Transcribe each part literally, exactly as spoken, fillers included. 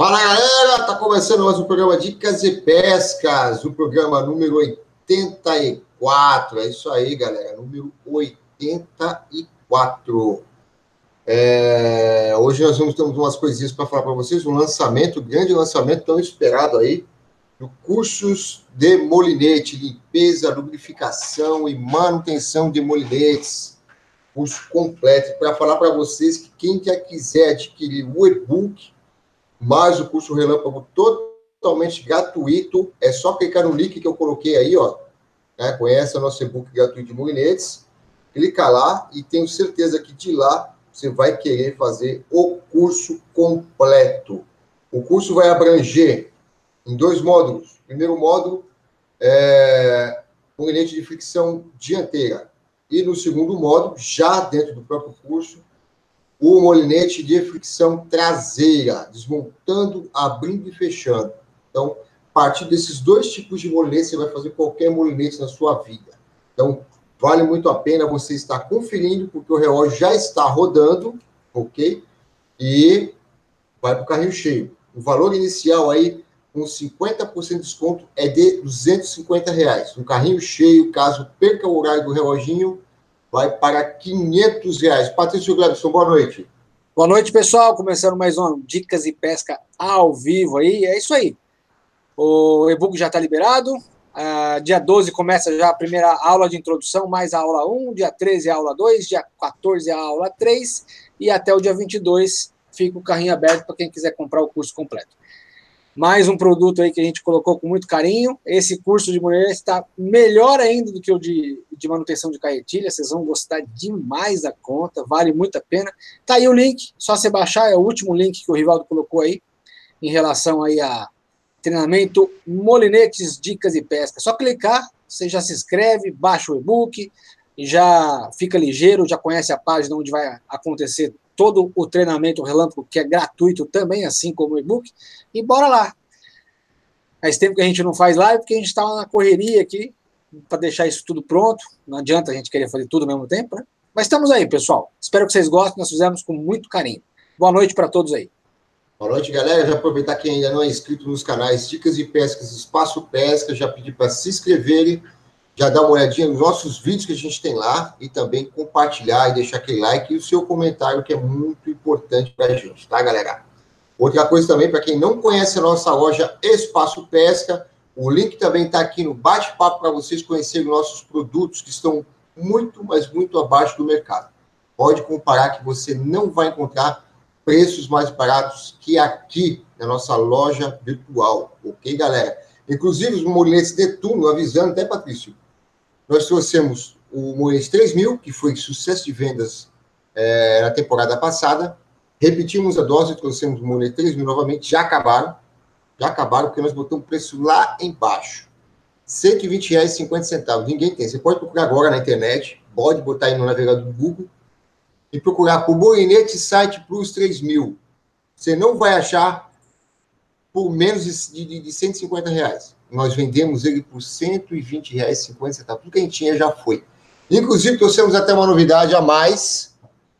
Fala, galera! Tá começando mais um programa Dicas e Pescas, o programa número oitenta e quatro. É isso aí, galera, número oitenta e quatro. É... Hoje nós vamos ter umas coisinhas para falar para vocês, um lançamento, um grande lançamento tão esperado aí, do cursos de molinete, limpeza, lubrificação e manutenção de molinetes. Curso completo, para falar para vocês que quem quer quiser adquirir o e-book, mais o curso Relâmpago totalmente gratuito, é só clicar no link que eu coloquei aí, ó, né? Conhece o nosso e-book gratuito de molinetes, clica lá e tenho certeza que de lá você vai querer fazer o curso completo. O curso vai abranger em dois módulos. O primeiro módulo é molinete de fricção dianteira. E no segundo módulo, já dentro do próprio curso, o molinete de fricção traseira, desmontando, abrindo e fechando. Então, a partir desses dois tipos de molinete, você vai fazer qualquer molinete na sua vida. Então, vale muito a pena você estar conferindo, porque o relógio já está rodando, ok? E vai para o carrinho cheio. O valor inicial aí, com cinquenta por cento de desconto, é de duzentos e cinquenta reais. Um carrinho cheio, caso perca o horário do reloginho, vai para quinhentos reais. Patrício Glebson, boa noite. Boa noite, pessoal. Começando mais um Dicas e Pesca ao vivo aí. É isso aí. O e-book já está liberado. Uh, dia doze começa já a primeira aula de introdução, mais a aula um. Dia treze a aula dois. Dia quatorze a aula três. E até o dia vinte e dois fica o carrinho aberto para quem quiser comprar o curso completo. Mais um produto aí que a gente colocou com muito carinho. Esse curso de molinete está melhor ainda do que o de, de manutenção de carretilha. Vocês vão gostar demais da conta, vale muito a pena. Tá aí o link, só você baixar, é o último link que o Rivaldo colocou aí, em relação aí a treinamento Molinetes, Dicas e Pesca. Só clicar, você já se inscreve, baixa o e-book, já fica ligeiro, já conhece a página onde vai acontecer todo o treinamento Relâmpago, que é gratuito também, assim como o e-book, e bora lá. Faz tempo que a gente não faz live, porque a gente está na correria aqui, para deixar isso tudo pronto, não adianta a gente querer fazer tudo ao mesmo tempo, né? Mas estamos aí, pessoal. Espero que vocês gostem, nós fizemos com muito carinho. Boa noite para todos aí. Boa noite, galera. Já aproveitar quem ainda não é inscrito nos canais Dicas e Pescas, Espaço Pesca, já pedir para se inscreverem, já dar uma olhadinha nos nossos vídeos que a gente tem lá e também compartilhar e deixar aquele like e o seu comentário, que é muito importante para a gente, tá, galera? Outra coisa também, para quem não conhece a nossa loja Espaço Pesca, o link também está aqui no bate-papo para vocês conhecerem nossos produtos que estão muito, mas muito abaixo do mercado. Pode comparar que você não vai encontrar preços mais baratos que aqui na nossa loja virtual, ok, galera? Inclusive os molinetes de turno, avisando até, Patrício, nós trouxemos o molinete três mil, que foi sucesso de vendas é, na temporada passada. Repetimos a dose, trouxemos o molinete três mil novamente, já acabaram. Já acabaram, porque nós botamos o preço lá embaixo. cento e vinte reais e cinquenta centavos. Ninguém tem. Você pode procurar agora na internet, pode botar aí no navegador do Google e procurar por molinete Site Plus três mil. Você não vai achar por menos de, de, de cento e cinquenta reais. Nós vendemos ele por cento e vinte reais e cinquenta centavos. Tudo que a gente tinha já foi. Inclusive, trouxemos até uma novidade a mais,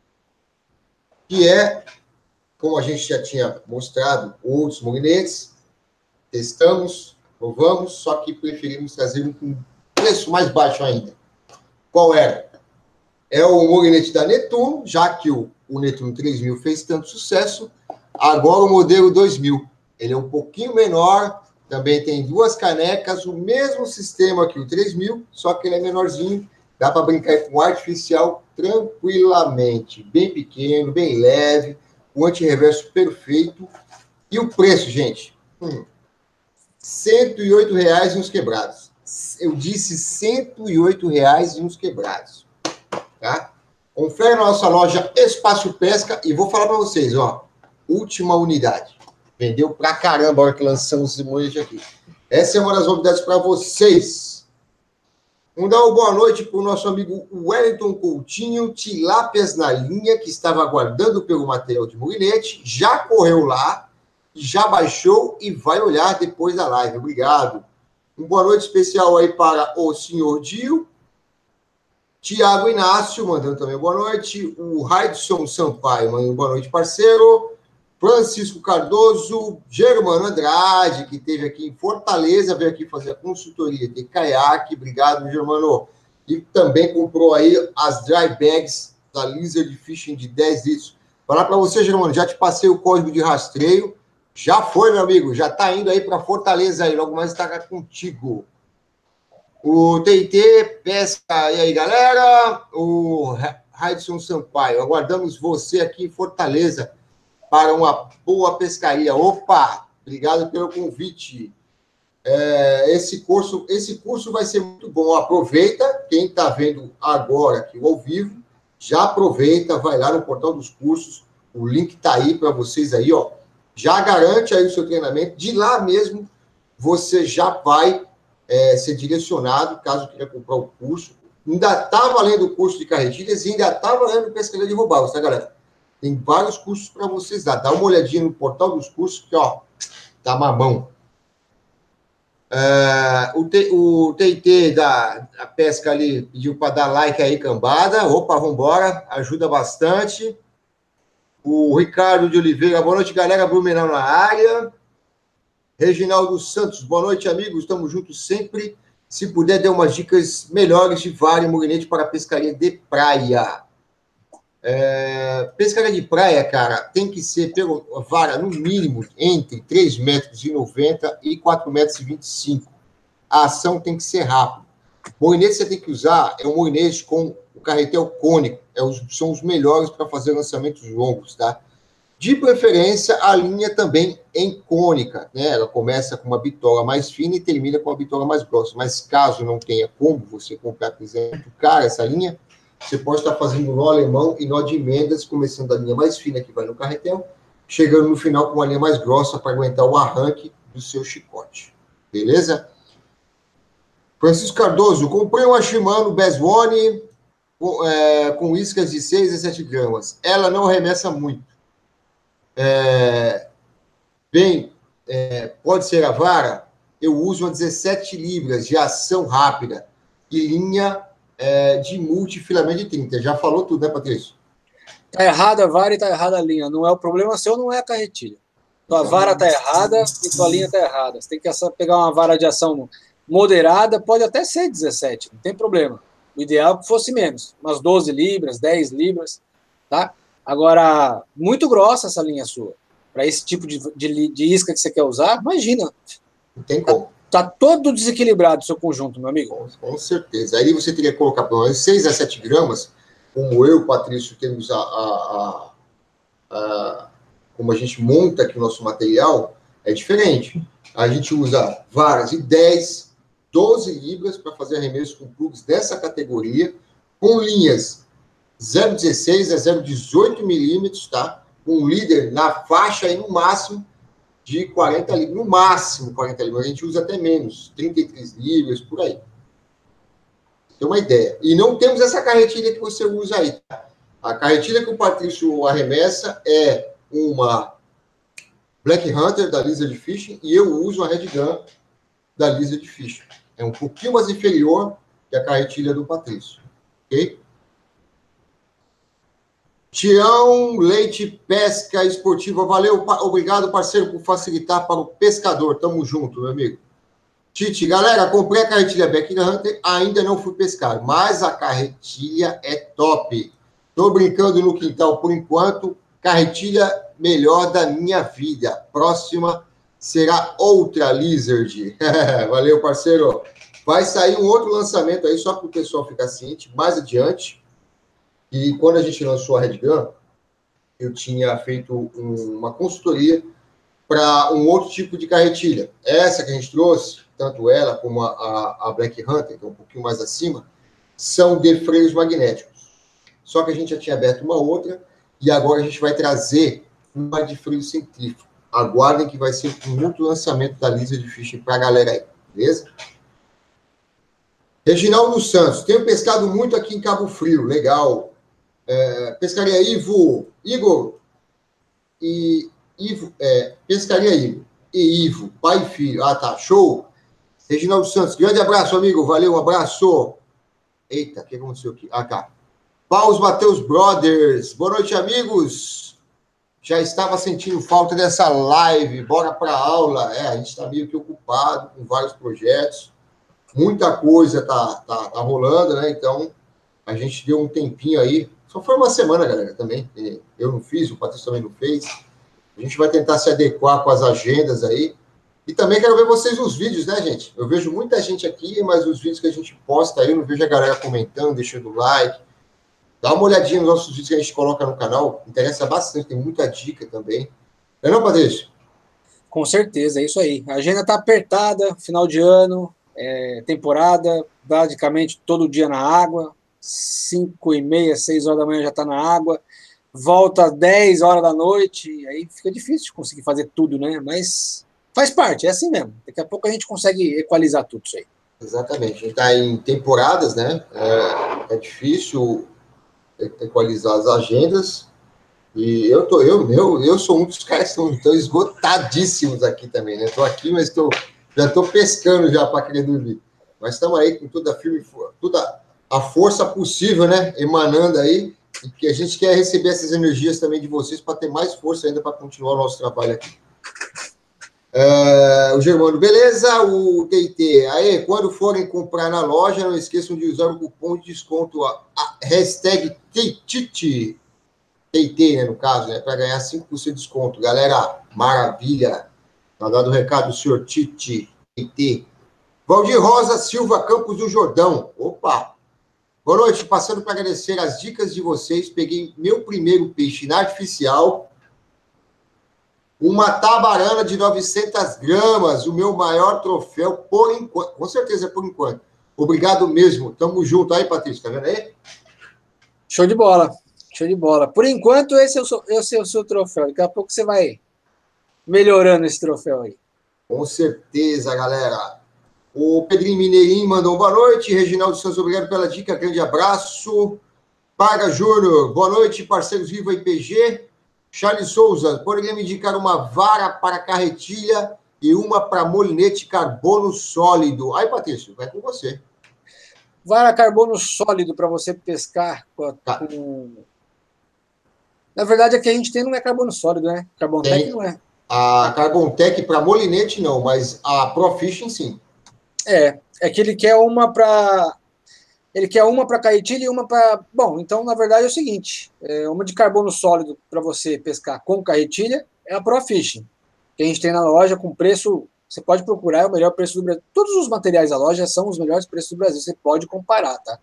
que é, como a gente já tinha mostrado, outros molinetes, testamos, provamos, só que preferimos trazer um com preço mais baixo ainda. Qual era? É o molinete da Netuno, já que o, o Netuno três mil fez tanto sucesso, agora o modelo dois mil. Ele é um pouquinho menor, também tem duas canecas, o mesmo sistema que o três mil, só que ele é menorzinho, dá para brincar com artificial tranquilamente, bem pequeno, bem leve, o antirreverso perfeito. E o preço, gente? Hum, cento e oito reais e uns quebrados. Eu disse cento e oito reais e uns quebrados. Tá? Confere na nossa loja Espaço Pesca e vou falar para vocês, ó, última unidade. Vendeu pra caramba a hora que lançamos esse molinete aqui. Essa é uma das novidades para vocês. Vamos dar uma boa noite para o nosso amigo Wellington Coutinho, tilápias na linha, que estava aguardando pelo material de molinete, já correu lá, já baixou e vai olhar depois da live. Obrigado. Uma boa noite especial aí para o senhor Dio. Tiago Inácio, mandando também boa noite. O Raidson Sampaio, mandando boa noite, parceiro. Francisco Cardoso, Germano Andrade, que esteve aqui em Fortaleza, veio aqui fazer a consultoria de caiaque. Obrigado, Germano. E também comprou aí as dry bags da Lizard Fishing de dez litros. Falar para você, Germano, já te passei o código de rastreio. Já foi, meu amigo. Já está indo aí para Fortaleza aí. Logo mais está contigo. O T I T Pesca. E aí, galera? O Raidson Sampaio. Aguardamos você aqui em Fortaleza para uma boa pescaria. Opa! Obrigado pelo convite. É, esse, curso, esse curso vai ser muito bom. Aproveita, quem está vendo agora aqui ao vivo, já aproveita, vai lá no portal dos cursos, o link está aí para vocês aí, ó. Já garante aí o seu treinamento, de lá mesmo você já vai é, ser direcionado, caso queira comprar o curso. Ainda está valendo o curso de carretilhas e ainda está valendo o pescaria de robalo, tá, galera? Tem vários cursos para vocês dar. Dá uma olhadinha no portal dos cursos, que, ó, tá mamão. Uh, o, T, o T I T da, da pesca ali pediu para dar like aí, cambada. Opa, vambora, ajuda bastante. O Ricardo de Oliveira, boa noite, galera. Blumenau na área. Reginaldo Santos, boa noite, amigos. Estamos juntos sempre. Se puder, dê umas dicas melhores de vara e molinete para pescaria de praia. É, pescaria de praia, cara, tem que ser pelo vara no mínimo entre três metros e noventa e quatro metros e vinte e cinco. A ação tem que ser rápida. O moinete você tem que usar é um moinete com o carretel cônico. É os, são os melhores para fazer lançamentos longos, tá? De preferência, a linha também em cônica, né? Ela começa com uma bitola mais fina e termina com uma bitola mais grossa. Mas caso não tenha como você comprar, por exemplo, cara, essa linha, você pode estar fazendo nó alemão e nó de emendas, começando da linha mais fina que vai no carretel, chegando no final com uma linha mais grossa para aguentar o arranque do seu chicote. Beleza? Francisco Cardoso, comprei uma Shimano Bass One com, é, com iscas de seis a sete gramas. Ela não arremessa muito. É, bem, é, pode ser a vara? Eu uso uma dezessete libras de ação rápida e linha É, de multifilamento de trinta. Já falou tudo, né, Patrício? Tá errada a vara e tá errada a linha. Não é o problema seu, não é a carretilha. Tua vara tá errada e tua linha tá errada. Você tem que pegar uma vara de ação moderada, pode até ser dezessete, não tem problema. O ideal é que fosse menos, umas doze libras, dez libras, tá? Agora, muito grossa essa linha sua. Para esse tipo de, de, de isca que você quer usar, imagina. Não tem como. Tá todo desequilibrado o seu conjunto, meu amigo. Com, com certeza. Aí você teria que colocar pelo menos seis a sete gramas, como eu, Patrício, temos a, a, a, a... como a gente monta aqui o nosso material, é diferente. A gente usa varas de dez, doze libras para fazer arremesso com plugs dessa categoria, com linhas zero vírgula dezesseis a zero vírgula dezoito milímetros, tá? Com líder na faixa aí no máximo de quarenta libras, no máximo quarenta libras, a gente usa até menos, trinta e três libras, por aí. Tem uma ideia. E não temos essa carretilha que você usa aí, tá? A carretilha que o Patrício arremessa é uma Black Hunter da Lizard Fishing e eu uso a Red Gun da Lizard Fishing. É um pouquinho mais inferior que a carretilha do Patrício, ok? Tião Leite Pesca Esportiva, valeu, obrigado, parceiro, por facilitar para o pescador. Tamo junto, meu amigo. Tite, galera, comprei a carretilha Black Hunter, ainda não fui pescar, mas a carretilha é top. Tô brincando no quintal por enquanto, carretilha melhor da minha vida. Próxima será outra Lizard. Valeu, parceiro. Vai sair um outro lançamento aí, só para o pessoal ficar ciente, mais adiante. E quando a gente lançou a Red Gun, eu tinha feito um, uma consultoria para um outro tipo de carretilha. Essa que a gente trouxe, tanto ela como a, a, a Black Hunter, que é um pouquinho mais acima, são de freios magnéticos. Só que a gente já tinha aberto uma outra e agora a gente vai trazer uma de freio centrífugo. Aguardem que vai ser um outro lançamento da Lizard Fishing para a galera aí, beleza? Reginaldo Santos, tenho pescado muito aqui em Cabo Frio, legal. É, pescaria Ivo, Igor e Ivo, é, pescaria Ivo e Ivo, pai e filho. Ah, tá, show. Reginaldo Santos, grande abraço, amigo, valeu, um abraço. Eita, o que aconteceu aqui? Ah, tá. Paus Mateus Brothers, boa noite, amigos. já estava sentindo falta dessa live, bora para aula. É, a gente está meio que ocupado com vários projetos, muita coisa tá, tá, tá rolando, né? Então, a gente deu um tempinho aí, só foi uma semana, galera, também. Eu não fiz, o Patrício também não fez. A gente vai tentar se adequar com as agendas aí. E também quero ver vocês nos vídeos, né, gente? Eu vejo muita gente aqui, mas os vídeos que a gente posta aí, eu não vejo a galera comentando, deixando like. Dá uma olhadinha nos nossos vídeos que a gente coloca no canal. Interessa bastante, tem muita dica também. Não é não, Patrício? Com certeza, é isso aí. A agenda está apertada, final de ano, é, temporada, basicamente todo dia na água. cinco e meia, seis horas da manhã já está na água. Volta às dez horas da noite. Aí fica difícil de conseguir fazer tudo, né? Mas faz parte, é assim mesmo. Daqui a pouco a gente consegue equalizar tudo isso aí. Exatamente. A gente está em temporadas, né? É, é difícil equalizar as agendas. E eu tô, eu, eu, eu sou um dos caras que estão, estão esgotadíssimos aqui também, né? Estou aqui, mas tô, já estou pescando já para querer dormir. Mas estamos aí com toda a firme, toda a força possível, né? Emanando aí. E que a gente quer receber essas energias também de vocês para ter mais força ainda para continuar o nosso trabalho aqui. Uh, o Germano, beleza? O T T, aí, quando forem comprar na loja, não esqueçam de usar o cupom de desconto, a, a hashtag T T T, T T, né, no caso, né, para ganhar cinco por cento de desconto. Galera, maravilha. Tá dado o recado do senhor Titi, T T. Valdir Rosa Silva Campos do Jordão. Opa! Boa noite, passando para agradecer as dicas de vocês. Peguei meu primeiro peixe na artificial. Uma tabarana de novecentas gramas, o meu maior troféu, por enquanto. Com certeza, por enquanto. Obrigado mesmo. Tamo junto aí, Patrícia. Tá vendo aí? Show de bola. Show de bola. Por enquanto, esse é o seu, esse é o seu troféu. Daqui a pouco você vai melhorando esse troféu aí. Com certeza, galera. O Pedrinho Mineirinho mandou boa noite. Reginaldo Santos, obrigado pela dica. Grande abraço. Paga Júnior, boa noite, parceiros Viva I P G. Charles Souza, poderia me indicar uma vara para carretilha e uma para molinete carbono sólido. Aí, Patrício, vai com você. Vara carbono sólido para você pescar com, Tá. com... Na verdade, a que a gente tem não é carbono sólido, né? Carbontec não é. A Carbontec para molinete não, mas a Profishing sim. É, é que ele quer uma para... Ele quer uma para carretilha e uma para... Bom, então, na verdade, é o seguinte. É uma de carbono sólido para você pescar com carretilha é a Profishing, que a gente tem na loja com preço... Você pode procurar, é o melhor preço do Brasil. Todos os materiais da loja são os melhores preços do Brasil. Você pode comparar, tá?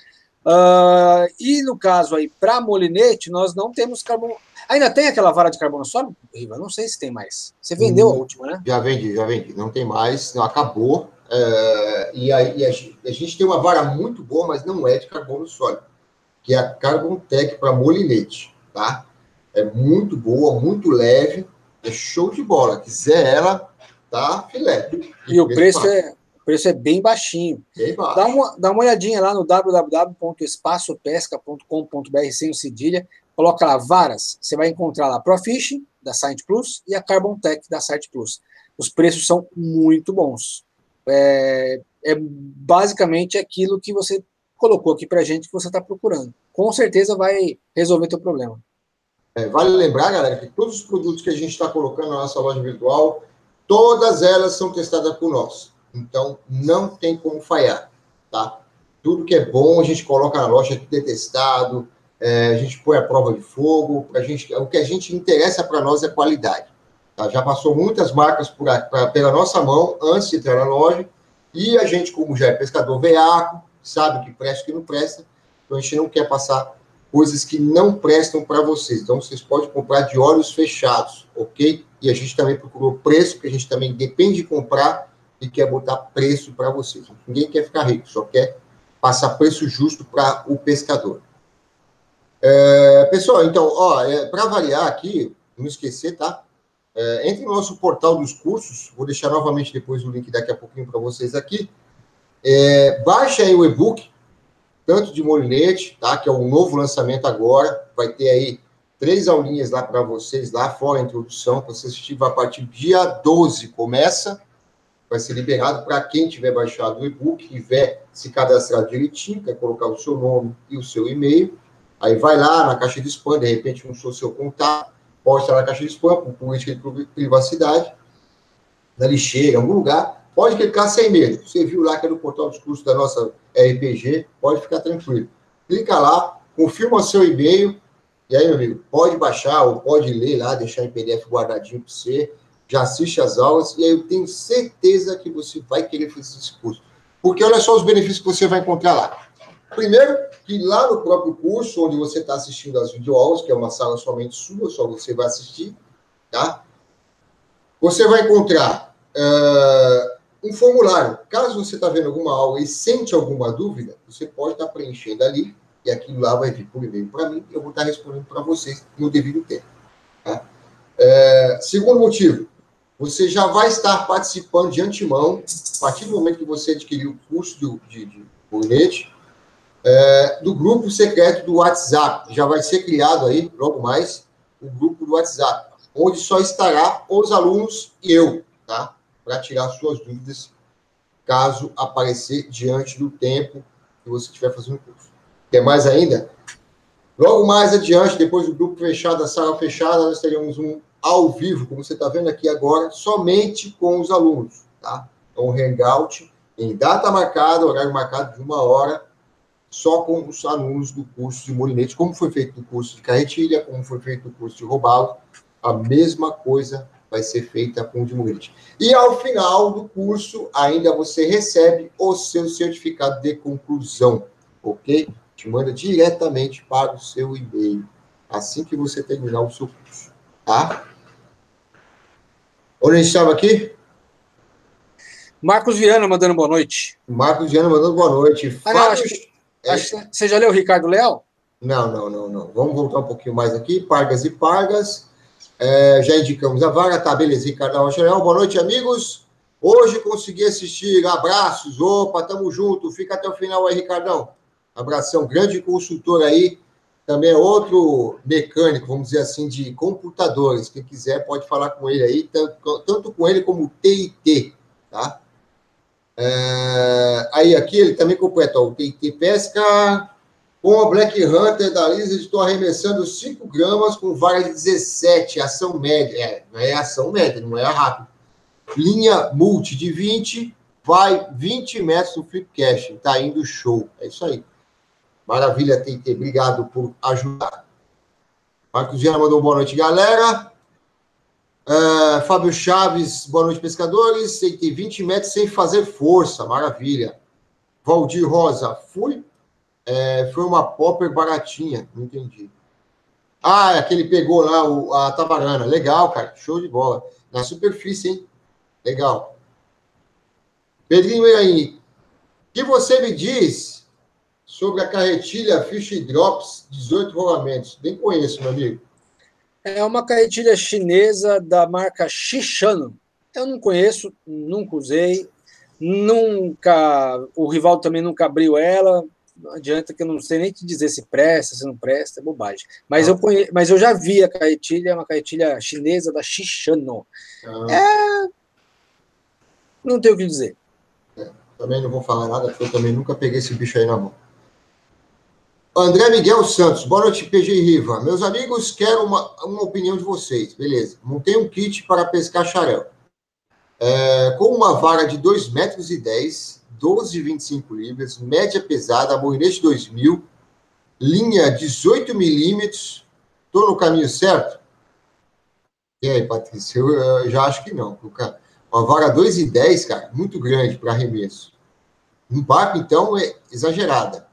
Uh, e no caso aí, para molinete, nós não temos carbono... Ainda tem aquela vara de carbono sólido, Riva? Não sei se tem mais. Você vendeu hum, a última, né? Já vendi, já vendi. Não tem mais, não, acabou. É, e aí a, a gente tem uma vara muito boa, mas não é de carbono sólido, que é a Carbontec para molinete, tá? É muito boa, muito leve, é show de bola. Quiser ela, tá filé. E, e o preço, preço é, o preço é bem baixinho. Bem baixo. Dá uma, dá uma olhadinha lá no w w w ponto espaço pesca ponto com ponto b r sem o cedilha, coloca lá varas, você vai encontrar lá a Profishing, da Site Plus, e a Carbontec, da Site Plus. Os preços são muito bons. É, é basicamente aquilo que você colocou aqui pra gente que você está procurando. Com certeza vai resolver teu problema. É, vale lembrar, galera, que todos os produtos que a gente está colocando na nossa loja virtual, todas elas são testadas por nós. Então, não tem como falhar, tá? Tudo que é bom, a gente coloca na loja, tudo é testado, é, a gente põe a prova de fogo, a gente, o que a gente interessa para nós é qualidade. Tá? Já passou muitas marcas por, pra, pela nossa mão antes de entrar na loja, e a gente, como já é pescador veaco, sabe o que presta e o que não presta, então a gente não quer passar coisas que não prestam para vocês. Então, vocês podem comprar de olhos fechados, ok? E a gente também procurou preço, que a gente também depende de comprar e quer botar preço para vocês. Ninguém quer ficar rico, só quer passar preço justo para o pescador. É, pessoal, então, ó, é, para avaliar aqui, não esquecer, tá? É, entre no nosso portal dos cursos, vou deixar novamente depois o link daqui a pouquinho para vocês aqui. É, baixa aí o e-book, tanto de molinete, tá? Que é um novo lançamento agora, vai ter aí três aulinhas lá para vocês, lá fora a introdução, para você assistir, vai a partir do dia doze, começa, vai ser liberado para quem tiver baixado o e-book, tiver se cadastrado direitinho, quer colocar o seu nome e o seu e-mail, aí vai lá na caixa de spam, de repente não sou seu contato, pode estar na caixa de spam, por política de privacidade, na lixeira, em algum lugar, pode clicar sem medo. Você viu lá que é no portal de curso da nossa R P G, pode ficar tranquilo. Clica lá, confirma o seu e-mail, e aí, meu amigo, pode baixar ou pode ler lá, deixar em P D F guardadinho para você, já assiste as aulas, e aí eu tenho certeza que você vai querer fazer esse curso. Porque olha só os benefícios que você vai encontrar lá. Primeiro, que lá no próprio curso, onde você está assistindo as videoaulas, que é uma sala somente sua, só você vai assistir, tá? Você vai encontrar uh, um formulário. Caso você está vendo alguma aula e sente alguma dúvida, você pode estar tá preenchendo ali, e aquilo lá vai vir por e-mail para mim, e eu vou estar tá respondendo para vocês no devido tempo. Tá? Uh, segundo motivo, você já vai estar participando de antemão, a partir do momento que você adquiriu o curso de, de, de Molinete, é, do grupo secreto do WhatsApp. Já vai ser criado aí, logo mais, o grupo do WhatsApp, onde só estará os alunos e eu, tá? Para tirar suas dúvidas, caso aparecer diante do tempo que você estiver fazendo o curso. Quer mais ainda? Logo mais adiante, depois do grupo fechado, a sala fechada, nós teremos um ao vivo, como você está vendo aqui agora, somente com os alunos, tá? Então, um hangout em data marcada, horário marcado de uma hora, só com os alunos do curso de Molinete, como foi feito no curso de carretilha, como foi feito no curso de robalo, a mesma coisa vai ser feita com o de Molinete. E ao final do curso, ainda você recebe o seu certificado de conclusão, ok? Te manda diretamente para o seu e-mail, assim que você terminar o seu curso, tá? Onde a gente estava aqui? Marcos Viana mandando boa noite. Marcos Viana mandando boa noite. Ah, Fábio... não, acho que, é... acho que você já leu o Ricardo Leal? Não, não, não, não. Vamos voltar um pouquinho mais aqui. Pargas e Pargas. É, já indicamos a vaga. Tá, beleza. Ricardo Rocha Leal. Boa noite, amigos. Hoje consegui assistir. Abraços. Opa, tamo junto. Fica até o final aí, Ricardão. Abração. Grande consultor aí. Também é outro mecânico, vamos dizer assim, de computadores. Quem quiser pode falar com ele aí, tanto, tanto com ele como T I T, tá? É, aí aqui ele também completa, ó, o T I T Pesca com a Black Hunter da Lisa, estou arremessando cinco gramas com vara de dezessete, ação média. É, não é ação média, não é rápido. Linha multi de vinte, vai vinte metros no flip cash. Tá indo show. É isso aí. Maravilha, T I T. Obrigado por ajudar. Marcos Viana mandou boa noite, galera. Uh, Fábio Chaves, boa noite, pescadores. T I T vinte metros sem fazer força. Maravilha. Valdir Rosa, fui. É, foi uma popper baratinha. Não entendi. Ah, é aquele pegou lá o, a tabarana. Legal, cara. Show de bola. Na superfície, hein? Legal. Pedrinho aí. O que você me diz sobre a carretilha Fish Drops dezoito rolamentos? Nem conheço, meu amigo. É uma carretilha chinesa da marca Shishano. Eu não conheço, nunca usei, nunca. O Rivaldo também nunca abriu ela. Não adianta que eu não sei nem te dizer se presta, se não presta, é bobagem. Mas, ah. eu, conhe... Mas eu já vi a carretilha, é uma carretilha chinesa da Shishano. Ah. É... Não tenho o que dizer. É, também não vou falar nada, porque eu também nunca peguei esse bicho aí na mão. André Miguel Santos, boa noite, P G e Riva. Meus amigos, quero uma, uma opinião de vocês. Beleza. Montei um kit para pescar xarel. É, com uma vara de dois metros e dez, doze vírgula vinte e cinco libras, média pesada, Molinete dois mil, linha dezoito milímetros. Estou no caminho certo? E aí, Patrícia? Eu, eu já acho que não. Uma vara dois e dez, cara, muito grande para arremesso. Um barco, então, é exagerada.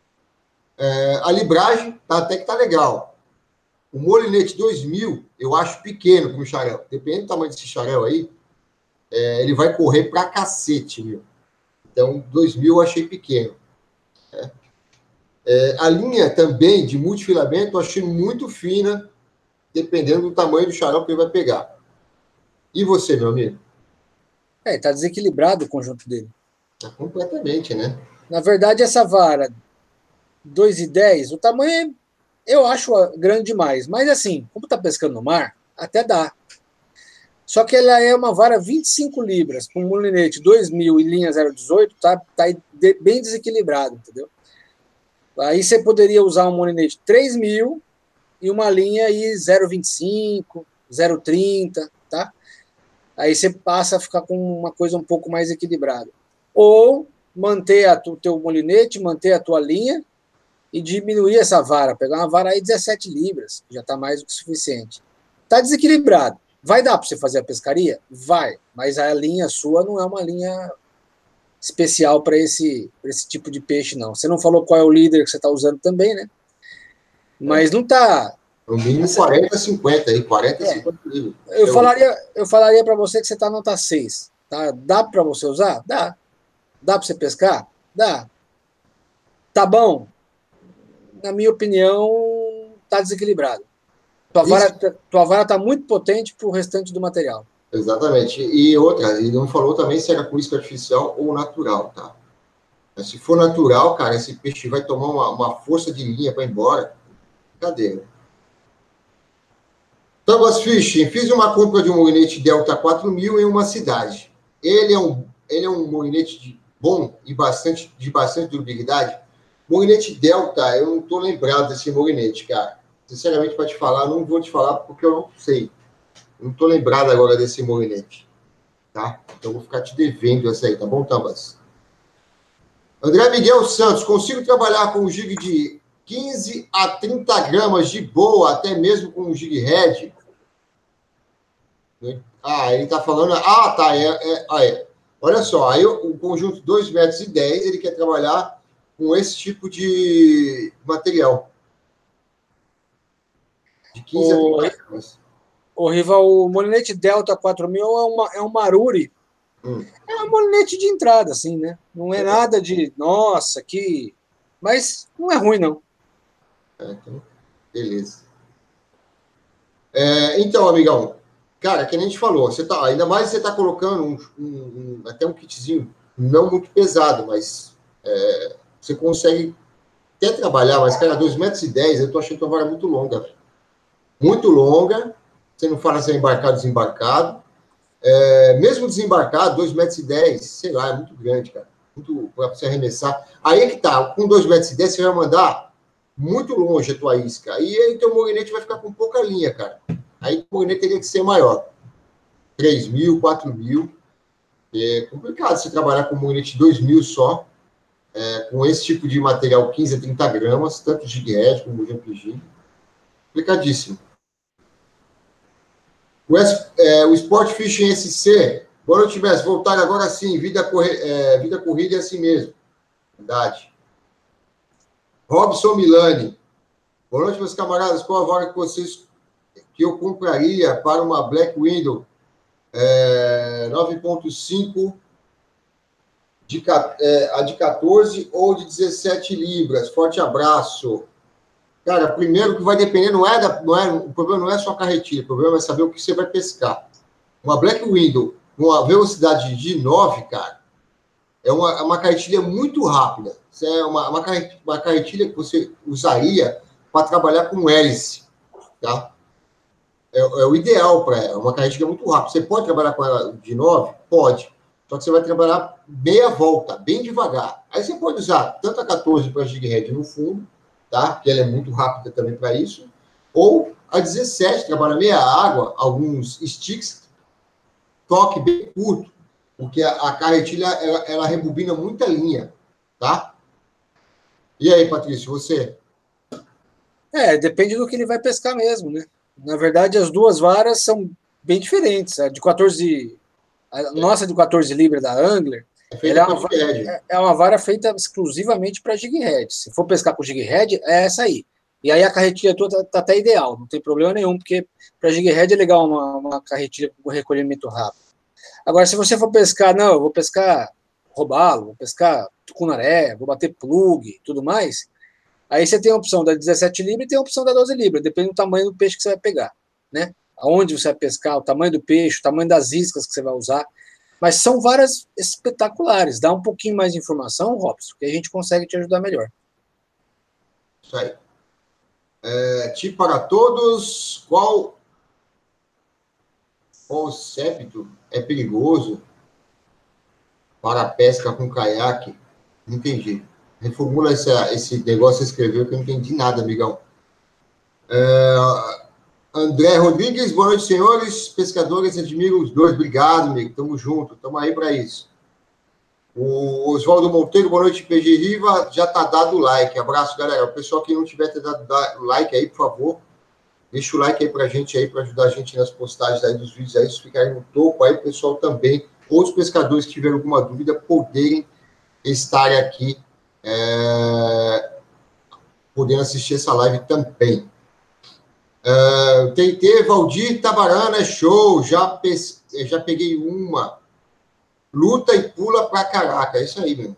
É, a libragem tá, até que tá legal. O Molinete dois mil, eu acho pequeno para o xarel. Dependendo do tamanho desse xarel aí, é, ele vai correr pra cacete, meu. Então, dois mil eu achei pequeno. É. É, a linha também de multifilamento eu achei muito fina, dependendo do tamanho do xarel que ele vai pegar. E você, meu amigo? É, tá desequilibrado o conjunto dele. Tá completamente, né? Na verdade, essa vara dois e dez, o tamanho eu acho grande demais. Mas assim, como tá pescando no mar, até dá. Só que ela é uma vara vinte e cinco libras, com um molinete dois mil e linha zero dezoito, tá, tá bem desequilibrado, entendeu? Aí você poderia usar um molinete três mil e uma linha aí zero vírgula vinte e cinco, zero vírgula trinta, tá? Aí você passa a ficar com uma coisa um pouco mais equilibrada. Ou manter o teu molinete, manter a tua linha e diminuir essa vara, pegar uma vara aí de dezessete libras, já está mais do que suficiente. Está desequilibrado. Vai dar para você fazer a pescaria? Vai, mas a linha sua não é uma linha especial para esse, esse tipo de peixe, não. Você não falou qual é o líder que você está usando também, né? Mas não está... No mínimo quarenta, cinquenta aí, quarenta, é. cinquenta livros. Eu falaria, eu falaria para você que você está nota seis. Tá? Dá para você usar? Dá. Dá para você pescar? Dá. Tá bom? Na minha opinião, tá desequilibrado. Tua vara, tua vara tá muito potente para o restante do material. Exatamente. E outra, ele não falou também se era com isca artificial ou natural, tá? Mas se for natural, cara, esse peixe vai tomar uma, uma força de linha para ir embora. Cadê? Thomas Fishing, fiz uma compra de um molinete Delta quatro mil em uma cidade. Ele é um, ele é um molinete de bom e bastante, de bastante durabilidade. Molinete Delta, eu não estou lembrado desse molinete, cara. Sinceramente, para te falar, não vou te falar porque eu não sei. Não estou lembrado agora desse molinete. Tá? Então, vou ficar te devendo essa aí, tá bom, Thomas? André Miguel Santos, consigo trabalhar com um jig de quinze a trinta gramas de boa, até mesmo com um jig head? Ah, ele está falando... Ah, tá. É, é, ah, é. Olha só, aí o, o conjunto dois metros e dez, ele quer trabalhar com esse tipo de material. De quinze o, a trinta gramas. O Rival, o molinete Delta quatro mil é, uma, é um Maruri. Hum. É um molinete de entrada, assim, né? Não é, é nada de, nossa, que... Mas não é ruim, não. É, então, beleza. É, então, amigão, cara, que nem a gente falou, você tá, ainda mais você está colocando um, um, um, até um kitzinho não muito pesado, mas é, você consegue até trabalhar, mas, cara, dois metros e dez, eu tô achando tua vara muito longa. Muito longa, você não fala se é embarcado ou desembarcado. É, mesmo desembarcado, dois metros e dez, sei lá, é muito grande, cara. Muito para você arremessar. Aí é que tá, com dois metros e dez, você vai mandar muito longe a tua isca. E aí teu molinete vai ficar com pouca linha, cara. Aí o molinete teria que ser maior. três mil, quatro mil. É complicado você trabalhar com molinete dois mil só, é, com esse tipo de material quinze a trinta gramas, tanto jig head como jump jig. Complicadíssimo. O, S, é, o Sport Fishing S C, boa noite, mestre. Voltar agora sim, vida, corre, é, vida corrida é assim mesmo. Verdade. Robson Milani, boa noite, meus camaradas. Qual a vara que vocês que eu compraria para uma Black Widow é, nove ponto cinco, de, é, a de quatorze ou de dezessete libras? Forte abraço. Cara, primeiro que vai depender, não é, da, não é o problema não é só a carretilha, o problema é saber o que você vai pescar. Uma Black Widow, uma velocidade de nove, cara, é uma, uma carretilha muito rápida. Isso é uma, uma, carretilha, uma carretilha que você usaria para trabalhar com hélice, tá? É, é o ideal para ela, uma carretilha muito rápida. Você pode trabalhar com ela de nove? Pode. Só que você vai trabalhar meia volta, bem devagar. Aí você pode usar tanto a quatorze para jig head no fundo, tá? Que ela é muito rápida também para isso. Ou a dezessete, trabalha meia água, alguns sticks, toque bem curto, porque a, a carretilha, ela, ela rebobina muita linha, tá? E aí, Patrício, você? É, depende do que ele vai pescar mesmo, né? Na verdade, as duas varas são bem diferentes. A de quatorze... A nossa de quatorze libras da Angler, é, ela é, uma, é, é uma vara feita exclusivamente para jig head. Se for pescar com jig head, é essa aí. E aí a carretilha toda tá, tá até ideal, não tem problema nenhum, porque para jig head é legal uma, uma carretilha com recolhimento rápido. Agora, se você for pescar, não, eu vou pescar robalo, vou pescar tucunaré, vou bater plug, tudo mais, aí você tem a opção da dezessete libras e tem a opção da doze libras, depende do tamanho do peixe que você vai pegar, né? Aonde você vai pescar, o tamanho do peixe, o tamanho das iscas que você vai usar. Mas são varas espetaculares. Dá um pouquinho mais de informação, Robson, que a gente consegue te ajudar melhor. Isso aí. É, tip para todos, qual conceito é perigoso para a pesca com caiaque? Não entendi. Reformula essa, esse negócio que você escreveu que eu não entendi nada, amigão. É, André Rodrigues, boa noite, senhores. Pescadores, admiro os dois. Obrigado, amigo. Tamo junto. Tamo aí para isso. O Oswaldo Monteiro, boa noite, P G Riva. Já tá dado o like. Abraço, galera. O pessoal que não tiver dado o like aí, por favor, deixa o like aí pra gente aí, para ajudar a gente nas postagens aí dos vídeos aí, se ficarem no topo aí, o pessoal também, outros pescadores que tiverem alguma dúvida, poderem estar aqui, é, podendo assistir essa live também. Uh, T T, Valdir Tabarana, show, já, pes... já peguei uma. Luta e pula pra caraca, é isso aí, meu.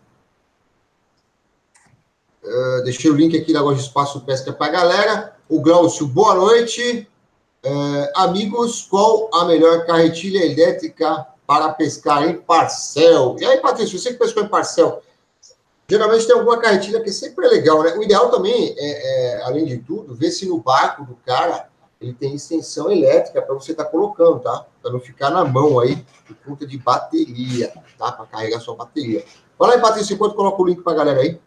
Uh, deixei o link aqui da loja Espaço Pesca pra galera. O Glaucio, boa noite. Uh, amigos, qual a melhor carretilha elétrica para pescar em parcel? E aí, Patrícia, você que pescou em parcel, geralmente tem alguma carretilha que sempre é legal, né? O ideal também, é, é, além de tudo, ver se no barco do cara ele tem extensão elétrica para você estar tá colocando, tá? Para não ficar na mão aí, por conta de bateria, tá? Para carregar sua bateria. Fala aí, Patrícia, enquanto coloca o link para a galera aí.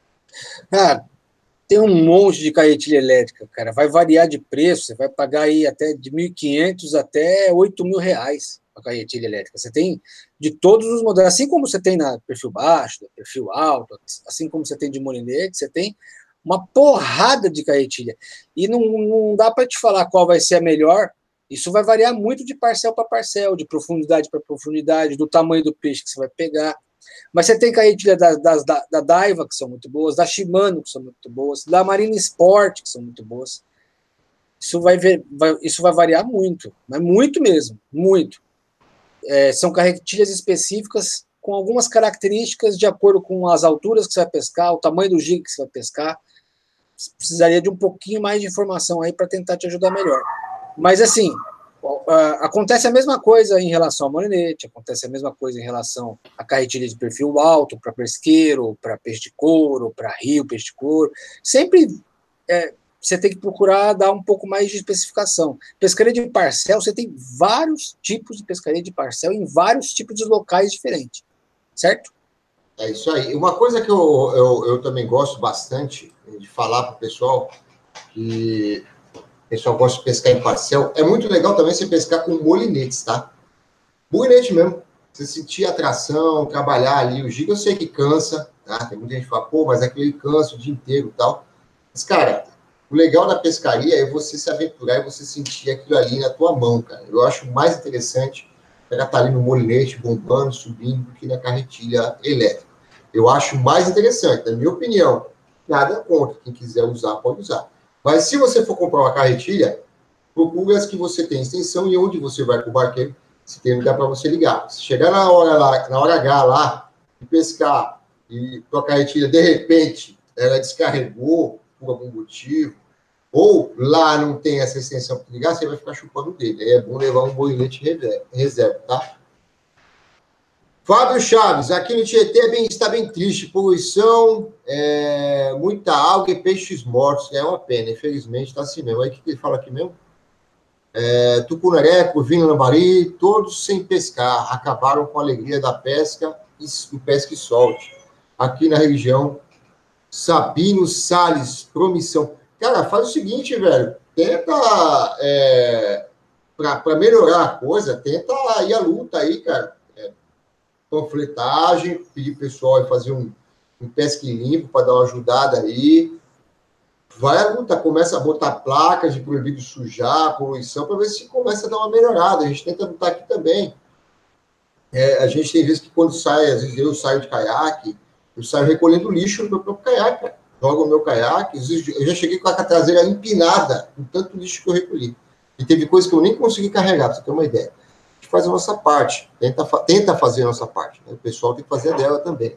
Cara, tem um monte de carretilha elétrica, cara. Vai variar de preço, você vai pagar aí até de mil e quinhentos até oito mil reais a carretilha elétrica. Você tem de todos os modelos, assim como você tem na perfil baixo, perfil alto, assim como você tem de molinete, você tem uma porrada de carretilha. E não, não dá para te falar qual vai ser a melhor. Isso vai variar muito de parcel para parcel, de profundidade para profundidade, do tamanho do peixe que você vai pegar. Mas você tem carretilha da, da, da, da Daiwa, que são muito boas, da Shimano, que são muito boas, da Marine Sport, que são muito boas. Isso vai, ver, vai, isso vai variar muito, mas muito mesmo, muito. É, são carretilhas específicas com algumas características de acordo com as alturas que você vai pescar, o tamanho do jig que você vai pescar. Você precisaria de um pouquinho mais de informação aí para tentar te ajudar melhor. Mas, assim, acontece a mesma coisa em relação ao molinete, acontece a mesma coisa em relação à carretilha de perfil alto, para pesqueiro, para peixe de couro, para rio, peixe de couro. Sempre é, você tem que procurar dar um pouco mais de especificação. Pescaria de parcel, você tem vários tipos de pescaria de parcel em vários tipos de locais diferentes, certo? É isso aí. Uma coisa que eu, eu, eu também gosto bastante de falar para o pessoal, que o pessoal gosta de pescar em parcel, é muito legal também você pescar com molinetes, tá? Molinete mesmo. Você sentir a atração, trabalhar ali. O giga eu sei que cansa, tá? Tem muita gente que fala, pô, mas aquele cansa o dia inteiro e tal. Mas, cara, o legal da pescaria é você se aventurar e você sentir aquilo ali na tua mão, cara. Eu acho mais interessante pegar estar ali no molinete, bombando, subindo, do que na carretilha elétrica. Eu acho mais interessante, na minha opinião. Nada contra. Quem quiser usar, pode usar. Mas se você for comprar uma carretilha, procure as que você tem extensão e onde você vai com o barqueiro, se tem lugar para você ligar. Se chegar na hora, lá, na hora H lá, de pescar, e tua carretilha, de repente, ela descarregou por algum motivo, ou lá não tem essa extensão para ligar, você vai ficar chupando o dedo. Aí é bom levar um molinete reserva, tá? Fábio Chaves, aqui no Tietê é bem, está bem triste, poluição, é, muita alga e peixes mortos, é uma pena, infelizmente está assim mesmo. Aí o que ele fala aqui mesmo? É, Tucunaré, Curvino, Lambari, todos sem pescar, acabaram com a alegria da pesca e do pesca e solte. Aqui na região, Sabino Salles, promissão. Cara, faz o seguinte, velho, tenta, é, para melhorar a coisa, tenta ir à luta aí, cara. Panfletagem, pedir pessoal fazer um, um pesque limpo para dar uma ajudada aí. Vai à luta, começa a botar placas de proibido sujar, poluição, para ver se começa a dar uma melhorada. A gente tenta lutar aqui também. É, a gente tem vezes que quando sai, às vezes eu saio de caiaque, eu saio recolhendo lixo no meu próprio caiaque, cara. Jogo o meu caiaque, eu já cheguei com a traseira empinada, com tanto lixo que eu recolhi. E teve coisa que eu nem consegui carregar, para você ter uma ideia. Faz a nossa parte, tenta, tenta fazer a nossa parte, né? O pessoal tem que fazer a dela também.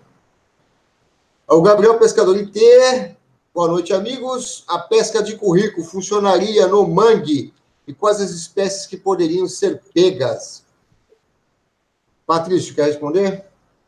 O Gabriel Pescador I T, boa noite, amigos. A pesca de currículo funcionaria no mangue e quais as espécies que poderiam ser pegas? Patrício, quer responder?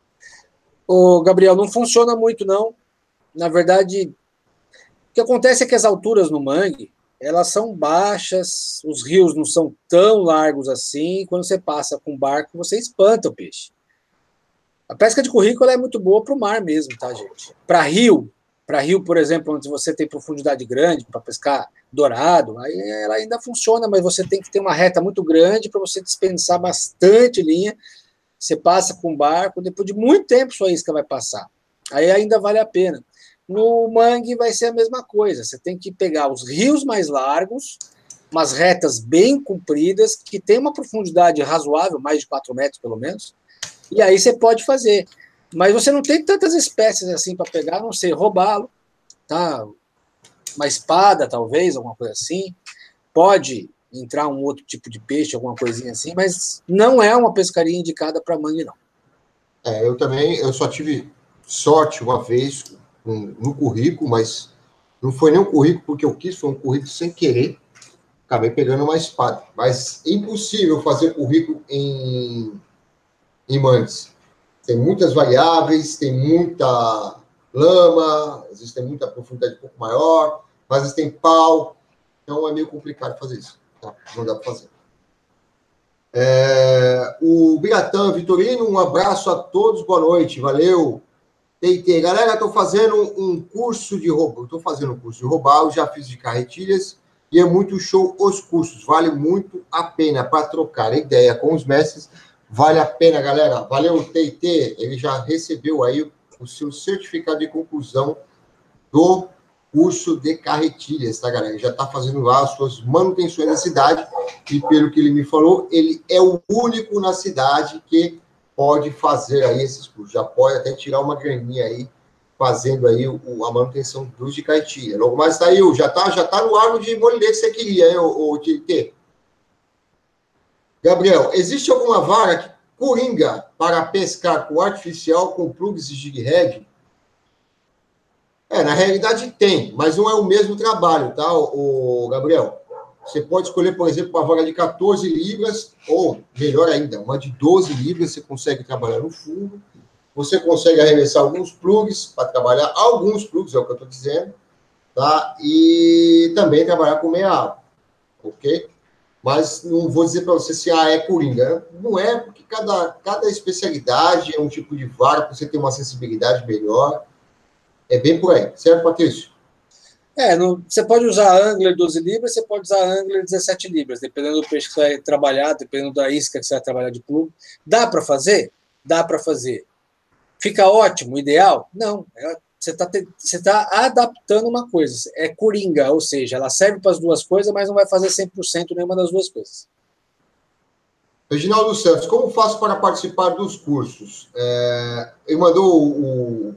Ô, Gabriel, não funciona muito, não. Na verdade, o que acontece é que as alturas no mangue, elas são baixas, os rios não são tão largos assim, quando você passa com barco, você espanta o peixe. A pesca de currículo é muito boa para o mar mesmo, tá, gente? Para rio, Para rio, por exemplo, onde você tem profundidade grande para pescar dourado, aí ela ainda funciona, mas você tem que ter uma reta muito grande para você dispensar bastante linha. Você passa com o barco, depois de muito tempo sua isca vai passar. Aí ainda vale a pena. No mangue vai ser a mesma coisa. Você tem que pegar os rios mais largos, umas retas bem compridas, que tem uma profundidade razoável, mais de quatro metros pelo menos, e aí você pode fazer. Mas você não tem tantas espécies assim para pegar, a não ser robalo, tá? Uma espada, talvez, alguma coisa assim. Pode entrar um outro tipo de peixe, alguma coisinha assim, mas não é uma pescaria indicada para mangue, não. É, eu também, eu só tive sorte uma vez um, no currículo, mas não foi nem um currículo porque eu quis, foi um currículo sem querer. Acabei pegando uma espada. Mas é impossível fazer currículo em, em mangues. Tem muitas variáveis, tem muita lama, às vezes tem muita profundidade um pouco maior, às vezes tem pau. Então é meio complicado fazer isso. Tá? Não dá para fazer. É, o Biratã Vitorino, um abraço a todos, boa noite, valeu. T T, galera, estou fazendo um curso de roubo, estou fazendo um curso de robalo, já fiz de carretilhas, e é muito show os cursos, vale muito a pena para trocar ideia com os mestres, vale a pena, galera. Valeu, T T, ele já recebeu aí o seu certificado de conclusão do curso de carretilhas, tá, galera? Ele já está fazendo lá as suas manutenções na cidade, e pelo que ele me falou, ele é o único na cidade que pode fazer aí esses cursos, já pode até tirar uma graninha aí, fazendo aí o, a manutenção dos de carretilha. Logo mais tá aí, já está já tá no árvore de molinete que você queria, hein, o, o T T. Gabriel, existe alguma vara que coringa para pescar com artificial, com plugs e jig head? É, na realidade tem, mas não é o mesmo trabalho, tá, o, o Gabriel? Você pode escolher, por exemplo, uma vara de quatorze libras, ou, melhor ainda, uma de doze libras, você consegue trabalhar no fundo, você consegue arremessar alguns plugs para trabalhar, alguns plugs, é o que eu estou dizendo, tá? E também trabalhar com meia água, ok? Mas não vou dizer para você se ah, é coringa. Não é, porque cada, cada especialidade é um tipo de vara, para você ter uma sensibilidade melhor. É bem por aí, certo, Patrício? É, não, você pode usar angler doze libras, você pode usar angler dezessete libras, dependendo do peixe que você vai trabalhar, dependendo da isca que você vai trabalhar de plug. Dá para fazer? Dá para fazer. Fica ótimo, ideal? Não. É, você está você tá adaptando uma coisa. É coringa, ou seja, ela serve para as duas coisas, mas não vai fazer cem por cento nenhuma das duas coisas. Reginaldo Santos, como faço para participar dos cursos? É, ele mandou o,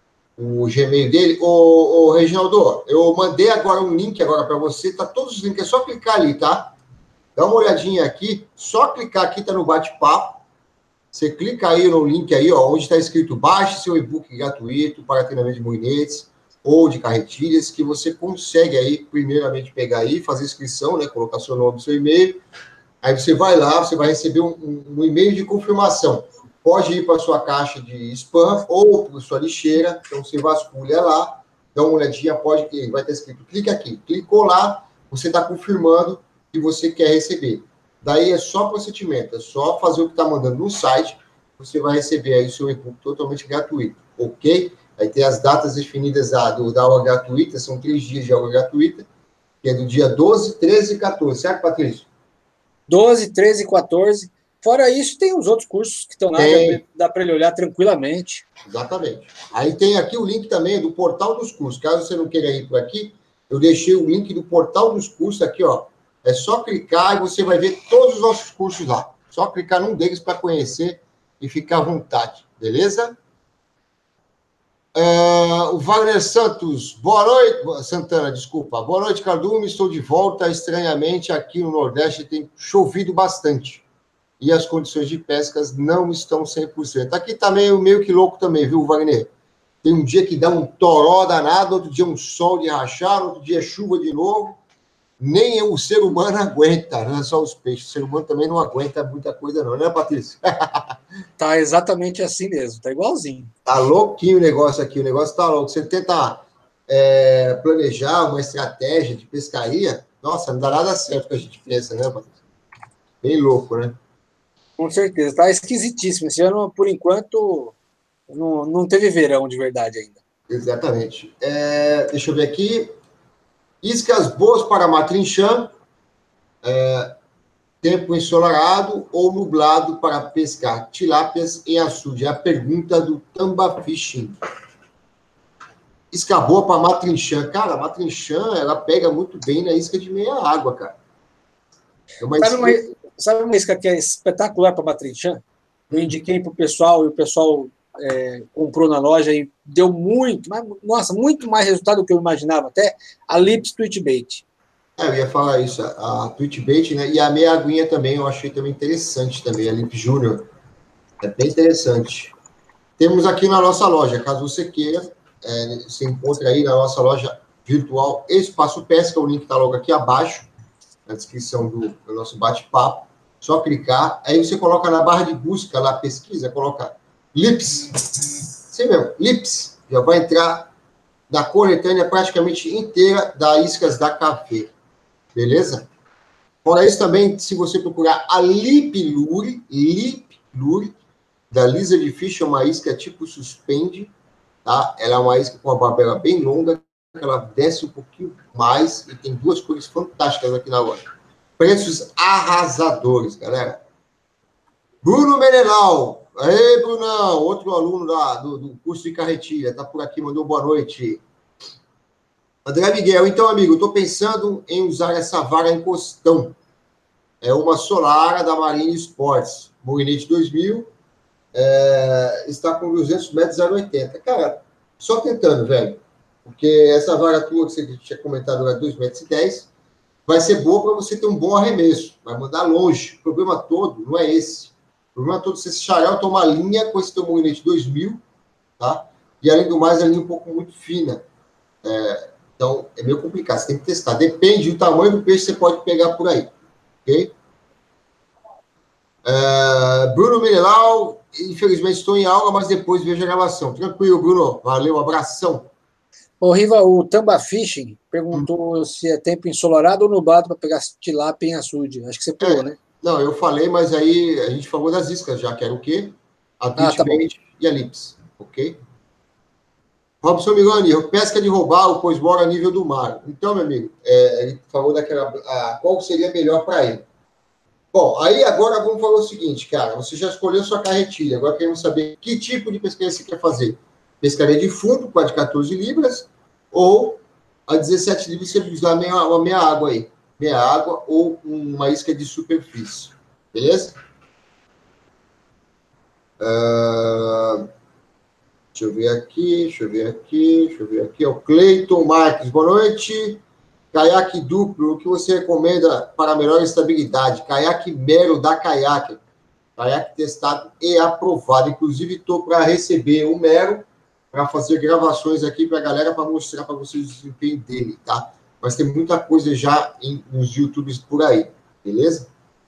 o Gmail dele. Ô, ô, Reginaldo, eu mandei agora um link agora para você, tá todos os links, é só clicar ali, tá? Dá uma olhadinha aqui, só clicar aqui, tá no bate-papo. Você clica aí no link aí, ó, onde está escrito baixe seu e-book gratuito para treinamento de moinetes ou de carretilhas, que você consegue aí, primeiramente, pegar aí, fazer inscrição, né, colocar seu nome e seu e-mail. Aí você vai lá, você vai receber um, um, um e-mail de confirmação. Pode ir para sua caixa de spam ou para sua lixeira, então você vasculha lá, dá uma olhadinha, pode, vai estar escrito, clica aqui. Clicou lá, você está confirmando que você quer receber. Daí é só procedimento, é só fazer o que está mandando no site, você vai receber aí o seu e-book totalmente gratuito, ok? Aí tem as datas definidas da, do, da aula gratuita, são três dias de aula gratuita, que é do dia doze, treze e quatorze, certo, Patrício? doze, treze e quatorze. Fora isso, tem os outros cursos que estão lá, tem. dá para ele olhar tranquilamente. Exatamente. Aí tem aqui o link também do portal dos cursos. Caso você não queira ir por aqui, eu deixei o link do portal dos cursos aqui, ó. É só clicar e você vai ver todos os nossos cursos lá. Só clicar num deles para conhecer e ficar à vontade, beleza? Uh, o Wagner Santos, boa noite, Santana, desculpa. Boa noite, Cardume, estou de volta. Estranhamente, aqui no Nordeste tem chovido bastante. E as condições de pescas não estão cem por cento. Aqui tá meio, meio que louco também, viu, Wagner? Tem um dia que dá um toró danado, outro dia um sol de rachar, outro dia chuva de novo. Nem o ser humano aguenta, não é só os peixes. O ser humano também não aguenta muita coisa não, né, Patrícia? Tá exatamente assim mesmo, tá igualzinho. Tá louquinho o negócio aqui, o negócio tá louco. Você tenta é, planejar uma estratégia de pescaria, nossa, não dá nada certo que a gente pensa, né, Patrícia? Bem louco, né? Com certeza, está esquisitíssimo. Esse ano, por enquanto, não, não teve verão de verdade ainda. Exatamente. É, deixa eu ver aqui. Iscas boas para matrinchã, é, tempo ensolarado ou nublado para pescar tilápias em açude. É a pergunta do Tamba Fishing. Isca boa para matrinchã. Cara, a matrinchã, ela pega muito bem na isca de meia água, cara. É uma Sabe, isca... uma, sabe uma isca que é espetacular para matrinchã? Eu indiquei para o pessoal e o pessoal é, comprou na loja e deu muito, mas, nossa, muito mais resultado do que eu imaginava até, a Lips Twitchbait. É, eu ia falar isso, a, a Twitchbait, né? E a meia aguinha também, eu achei também interessante também, a Lip Júnior. É bem interessante. Temos aqui na nossa loja, caso você queira, é, você encontra aí na nossa loja virtual Espaço Pesca, o link está logo aqui abaixo, na descrição do, do nosso bate-papo. Só clicar, aí você coloca na barra de busca, lá, pesquisa, coloca Lips. Sim mesmo, Lips. Já vai entrar na coletânea praticamente inteira da Iscas da Café. Beleza? Fora isso também, se você procurar a Lip Lure, Lip Lure, da Lizard Fish, é uma isca tipo suspende, tá? Ela é uma isca com uma barbela bem longa, ela desce um pouquinho mais e tem duas cores fantásticas aqui na loja. Preços arrasadores, galera. Bruno Menelau. Aê, Brunão, outro aluno da, do, do curso de carretilha, tá por aqui, mandou boa noite. André Miguel, então, amigo, eu tô pensando em usar essa vara em costão. É uma Solara da Marine Sports, Molinete dois mil, é, está com duzentos metros zero oitenta. Cara, só tentando, velho. Porque essa vara tua que você tinha comentado era dois metros e dez, vai ser boa para você ter um bom arremesso. Vai mandar longe. O problema todo não é esse. O problema todo é você se charar, tomar linha com esse teu Molinete dois mil, tá? E, além do mais, a linha um pouco muito fina. É, então, é meio complicado. Você tem que testar. Depende do tamanho do peixe que você pode pegar por aí. Ok? Uh, Bruno Mineral, infelizmente estou em aula, mas depois vejo a gravação. Tranquilo, Bruno. Valeu, abração. O Riva, o Tamba Fishing perguntou hum. se é tempo ensolarado ou nublado para pegar tilápia em açude. Acho que você pulou, é, né? Não, eu falei, mas aí a gente falou das iscas já, que era o quê? A Twitchbait ah, tá e a Lips, ok? Robson Milani, pesca de robalo, pois mora a nível do mar. Então, meu amigo, é, ele falou daquela... A, qual seria melhor para ele? Bom, aí agora vamos falar o seguinte, cara. Você já escolheu sua carretilha. Agora queremos saber que tipo de pescaria você quer fazer. Pescaria de fundo, com a de quatorze libras, ou a dezessete libras você usar meia, uma meia água aí. Meia água ou uma isca de superfície. Beleza? Uh, deixa eu ver aqui, deixa eu ver aqui, deixa eu ver aqui. É o Cleiton Marques, boa noite. Caiaque duplo, o que você recomenda para melhor estabilidade? Caiaque Mero da Caiaque. Caiaque testado e aprovado. Inclusive, estou para receber o Mero para fazer gravações aqui para a galera, para mostrar para vocês o desempenho dele, tá? Mas tem muita coisa já em, nos YouTubes por aí, beleza?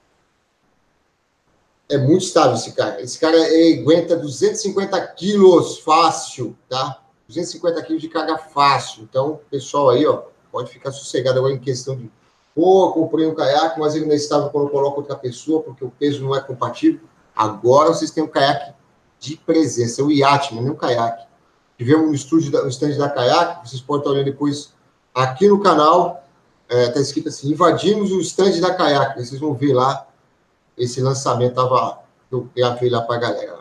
É muito estável esse cara. Esse cara ele aguenta duzentos e cinquenta quilos fácil, tá? duzentos e cinquenta quilos de carga fácil. Então, pessoal aí, ó, pode ficar sossegado agora em questão de, pô, comprei um caiaque, mas ele não é estável quando eu coloco outra pessoa, porque o peso não é compatível. Agora vocês têm um caiaque de presença, o iate, não é um caiaque. Tivemos no estúdio, no stand da Caiaque, vocês podem estar olhando depois aqui no canal, está é, escrito assim, invadimos o stand da Caiaque, vocês vão ver lá, esse lançamento tava, eu gravei lá para a galera.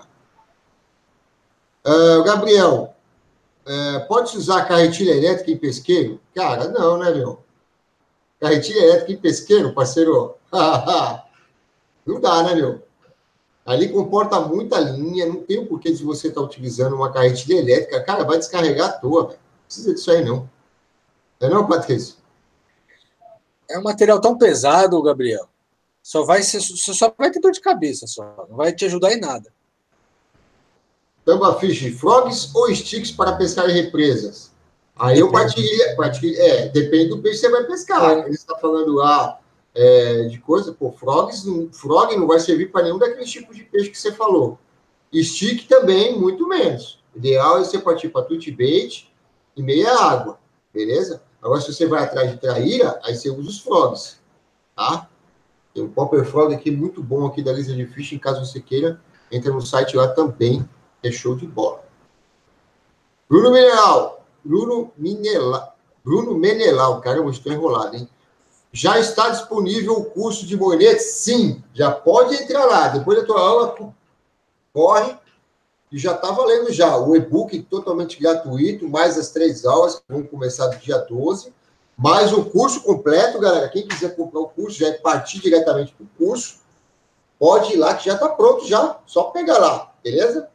Uh, Gabriel, uh, pode-se usar carretilha elétrica em pesqueiro? Cara, não, né, meu? Carretilha elétrica em pesqueiro, parceiro? Não dá, né, meu? Ali comporta muita linha, não tem o porquê de você estar utilizando uma carretilha elétrica. Cara, vai descarregar à toa, velho. Não precisa disso aí, não. Não é não, Patrícia? É um material tão pesado, Gabriel. Só vai ser, só vai ter dor de cabeça, só. Não vai te ajudar em nada. Tamba Fish, frogs ou sticks para pescar em represas? Aí eu partilhei, partilhei, é, depende do peixe que você vai pescar. É. Ele está falando lá é, de coisa, pô, frogs, frog não vai servir para nenhum daqueles tipos de peixe que você falou. Stick também, muito menos. O ideal é você partir para Twitchbait e meia água, beleza? Agora, se você vai atrás de traíra, aí você usa os frogs, tá? Tem um Popper Frog aqui muito bom aqui da Lizard Fish, em caso você queira, entra no site lá também, é show de bola. Bruno Mineral, Bruno Minela, Bruno Menelau, caramba, estou enrolado, hein? Já está disponível o curso de moinete? Sim, já pode entrar lá. Depois da tua aula, corre e já está valendo já. O e-book totalmente gratuito, mais as três aulas, que vão começar do dia doze, mais o curso completo, galera. Quem quiser comprar o curso, já é partir diretamente do curso, pode ir lá, que já está pronto já. Só pegar lá, beleza?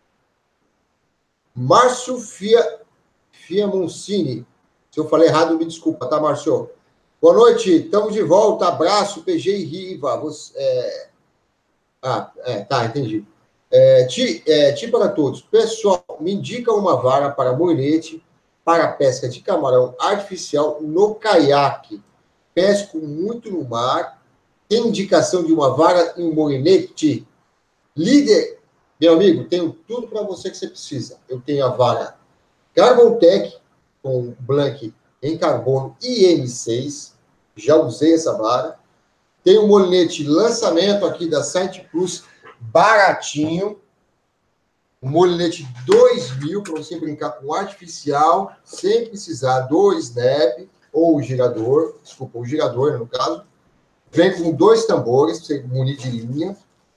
Márcio Fia, Fia Moncini. Se eu falei errado, me desculpa, tá, Márcio? Boa noite, estamos de volta. Abraço, P G e Riva. Você, é... Ah, é, tá, entendi. É, ti, é, ti para todos. Pessoal, me indica uma vara para moinete para pesca de camarão artificial no caiaque. Pesco muito no mar. Tem indicação de uma vara e um moinete? Líder, meu amigo, tenho tudo para você que você precisa. Eu tenho a vara Carbon Tech com Blank em carbono I M seis. Já usei essa vara. Tem um molinete lançamento aqui da Site Plus, baratinho. Um molinete dois mil, para você brincar com artificial, sem precisar do snap ou o girador. Desculpa, o girador, no caso. Vem com dois tambores, para você munir de linha.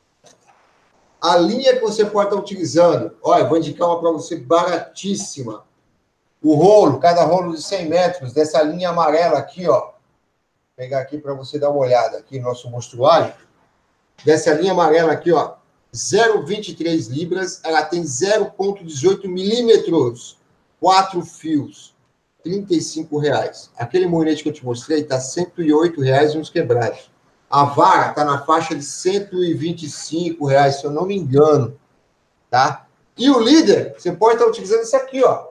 A linha que você pode estar utilizando, olha, vou indicar uma para você baratíssima. O rolo, cada rolo de cem metros, dessa linha amarela aqui, ó. Vou pegar aqui para você dar uma olhada aqui no nosso mostruário. Dessa linha amarela aqui, ó, zero vírgula vinte e três libras, ela tem zero vírgula dezoito milímetros, quatro fios, trinta e cinco reais. Aquele moinete que eu te mostrei está cento e oito reais e uns quebrados. A vara está na faixa de cento e vinte e cinco reais, se eu não me engano, tá? E o líder, você pode estar utilizando esse aqui, ó.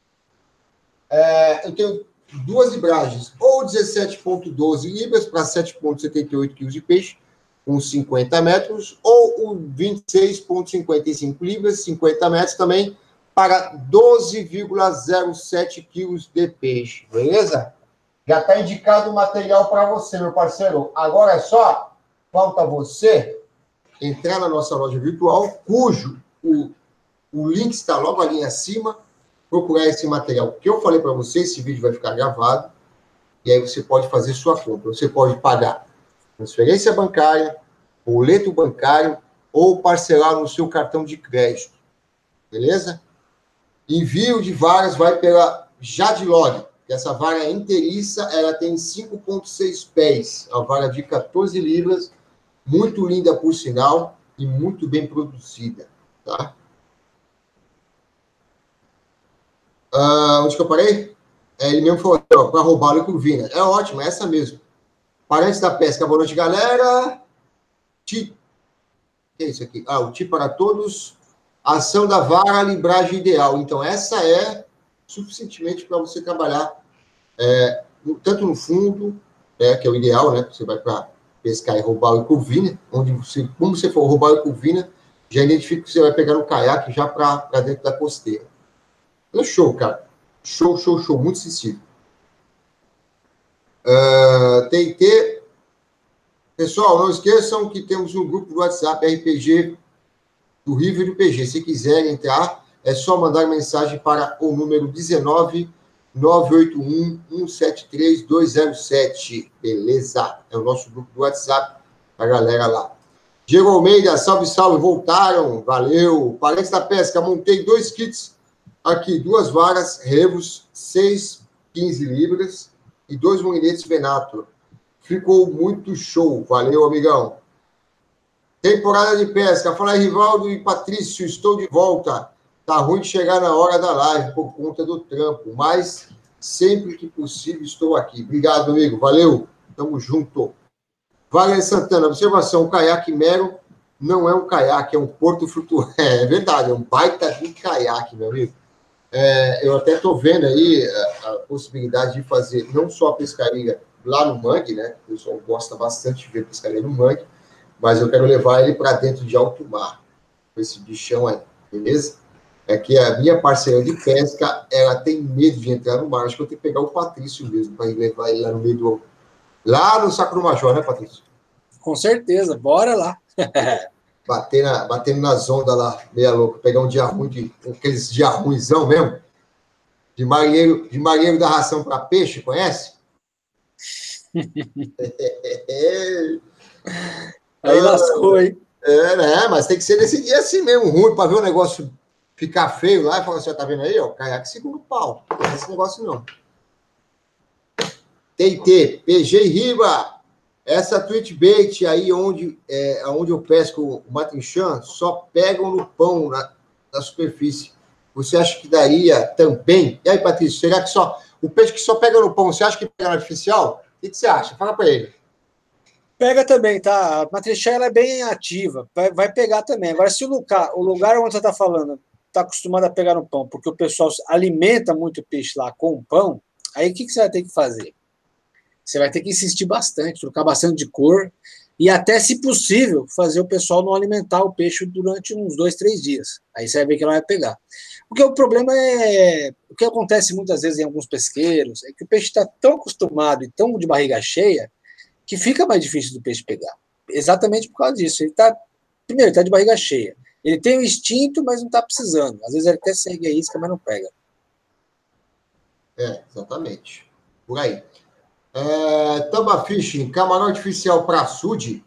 É, eu tenho duas libragens, ou dezessete vírgula doze libras para sete vírgula setenta e oito quilos de peixe, com cinquenta metros, ou o vinte e seis vírgula cinquenta e cinco libras, cinquenta metros também, para doze vírgula zero sete quilos de peixe, beleza? Já está indicado o material para você, meu parceiro. Agora é só, falta você entrar na nossa loja virtual, cujo o, o link está logo ali acima, procurar esse material que eu falei para você, esse vídeo vai ficar gravado, e aí você pode fazer sua compra. Você pode pagar transferência bancária, boleto bancário, ou parcelar no seu cartão de crédito, beleza? Envio de varas vai pela Jadlog. Essa vara é inteiriça, ela tem cinco vírgula seis pés, a vara de quatorze libras, muito linda por sinal, e muito bem produzida, tá? Ah, onde que eu parei? É, ele mesmo falou, para roubar a curvina. É ótimo, é essa mesmo. Parentes da pesca, boa noite, galera. Ti... O que é isso aqui? Ah, o Ti para todos. Ação da vara, libragem ideal. Então, essa é suficientemente para você trabalhar é, tanto no fundo, é, que é o ideal, né? Você vai para pescar e roubar a curvina, onde você, como você for roubar a curvina, já identifica que você vai pegar no caiaque já para dentro da costeira. É show, cara. Show, show, show. Muito sensível. Uh, T T. Pessoal, não esqueçam que temos um grupo do WhatsApp R P G do River e do P G. Se quiserem entrar, é só mandar mensagem para o número dezenove, nove oito um, um sete três, dois zero sete. Beleza? É o nosso grupo do WhatsApp, a galera lá. Diego Almeida, salve, salve, voltaram. Valeu. Parentes da pesca, montei dois kits aqui, duas varas, revos, seis, quinze libras e dois moinetes Venator. Ficou muito show. Valeu, amigão. Temporada de pesca. Fala aí, Rivaldo e Patrício, estou de volta. Tá ruim de chegar na hora da live por conta do trampo, mas sempre que possível estou aqui. Obrigado, amigo. Valeu. Tamo junto. Wagner Santana, observação, o caiaque mero não é um caiaque, é um porto flutuante. É, é verdade, é um baita de caiaque, meu amigo. É, eu até estou vendo aí a, a possibilidade de fazer não só a pescaria lá no mangue, né? O pessoal gosta bastante de ver pescaria no mangue, mas eu quero levar ele para dentro de alto mar, com esse bichão aí, beleza? É que a minha parceira de pesca, ela tem medo de entrar no mar. Acho que eu tenho que pegar o Patrício mesmo, para levar ele lá no meio do... Lá no Sacro Major, né, Patrício? Com certeza, bora lá. Bater na, batendo nas ondas lá, meia louca, pegar um dia ruim, de, aqueles dia ruimzão mesmo. De marinheiro, de marinheiro da ração para peixe, conhece? é, Aí lascou, hein? É, né? Mas tem que ser nesse dia assim mesmo, ruim, para ver o negócio ficar feio lá e falar assim, ó, tá vendo aí, ó, caiaque segura o pau. Não tem esse negócio não. T e T, P G e Riba. Essa Twitchbait aí, onde, é, onde eu pesco o matrinchan, só pegam no pão, na, na superfície. Você acha que daria também? E aí, Patrícia, será que só o peixe que só pega no pão, você acha que pega no artificial? O que, que você acha? Fala para ele. Pega também, tá? A matrichã ela é bem ativa, vai, vai pegar também. Agora, se o lugar, o lugar onde você está falando está acostumado a pegar no pão, porque o pessoal alimenta muito peixe lá com o pão, aí o que, que você vai ter que fazer? Você vai ter que insistir bastante, trocar bastante de cor e até, se possível, fazer o pessoal não alimentar o peixe durante uns dois, três dias. Aí você vai ver que ela vai pegar. Porque o problema é, o que acontece muitas vezes em alguns pesqueiros, é que o peixe está tão acostumado e tão de barriga cheia que fica mais difícil do peixe pegar. Exatamente por causa disso. Ele tá, primeiro, ele está de barriga cheia. Ele tem o instinto, mas não está precisando. Às vezes ele até segue a isca, mas não pega. É, exatamente. Por aí. É, Tamba Fishing, camarão artificial para açude?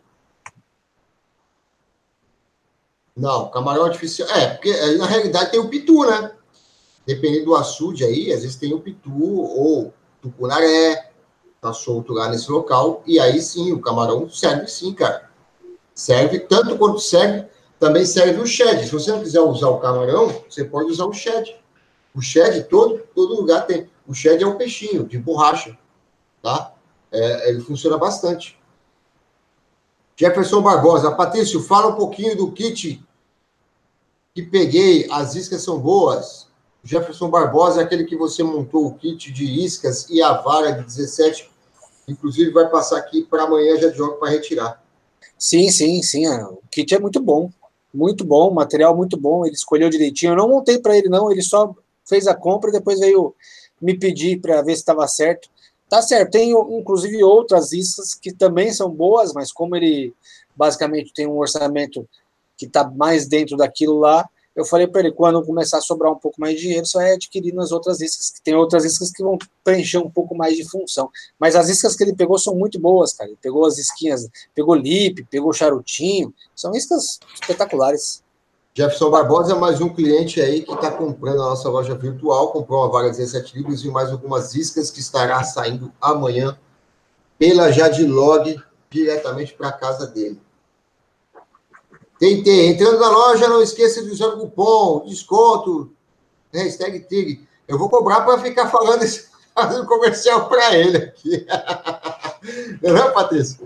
Não, camarão artificial. É, porque na realidade tem o pitu, né? Dependendo do açude aí, às vezes tem o pitu ou tucunaré, tá solto lá nesse local. E aí sim, o camarão serve sim, cara. Serve tanto quanto serve, também serve o shed. Se você não quiser usar o camarão, você pode usar o shed. O shed, todo, todo lugar tem. O shed é um peixinho de borracha. Tá? É, ele funciona bastante. Jefferson Barbosa. Patrício, fala um pouquinho do kit que peguei. As iscas são boas. Jefferson Barbosa é aquele que você montou o kit de iscas e a vara de dezessete. Inclusive, vai passar aqui para amanhã já de jogo para retirar. Sim, sim, sim. O kit é muito bom. Muito bom, material muito bom. Ele escolheu direitinho. Eu não montei para ele, não. Ele só fez a compra e depois veio me pedir para ver se estava certo. Tá certo, tem inclusive outras iscas que também são boas, mas como ele basicamente tem um orçamento que está mais dentro daquilo lá, eu falei para ele, quando começar a sobrar um pouco mais de dinheiro, só é adquirindo as outras iscas, que tem outras iscas que vão preencher um pouco mais de função. Mas as iscas que ele pegou são muito boas, cara. Ele pegou as isquinhas, pegou lip, pegou charutinho, são iscas espetaculares. Jefferson Barbosa é mais um cliente aí que está comprando a nossa loja virtual, comprou uma vara de dezessete libras e mais algumas iscas que estará saindo amanhã pela Jadilog diretamente para a casa dele. Tentei, entrando na loja, não esqueça de usar o cupom, desconto, hashtag Tigre. Eu vou cobrar para ficar falando esse, fazendo comercial para ele aqui. Não é, Patrícia?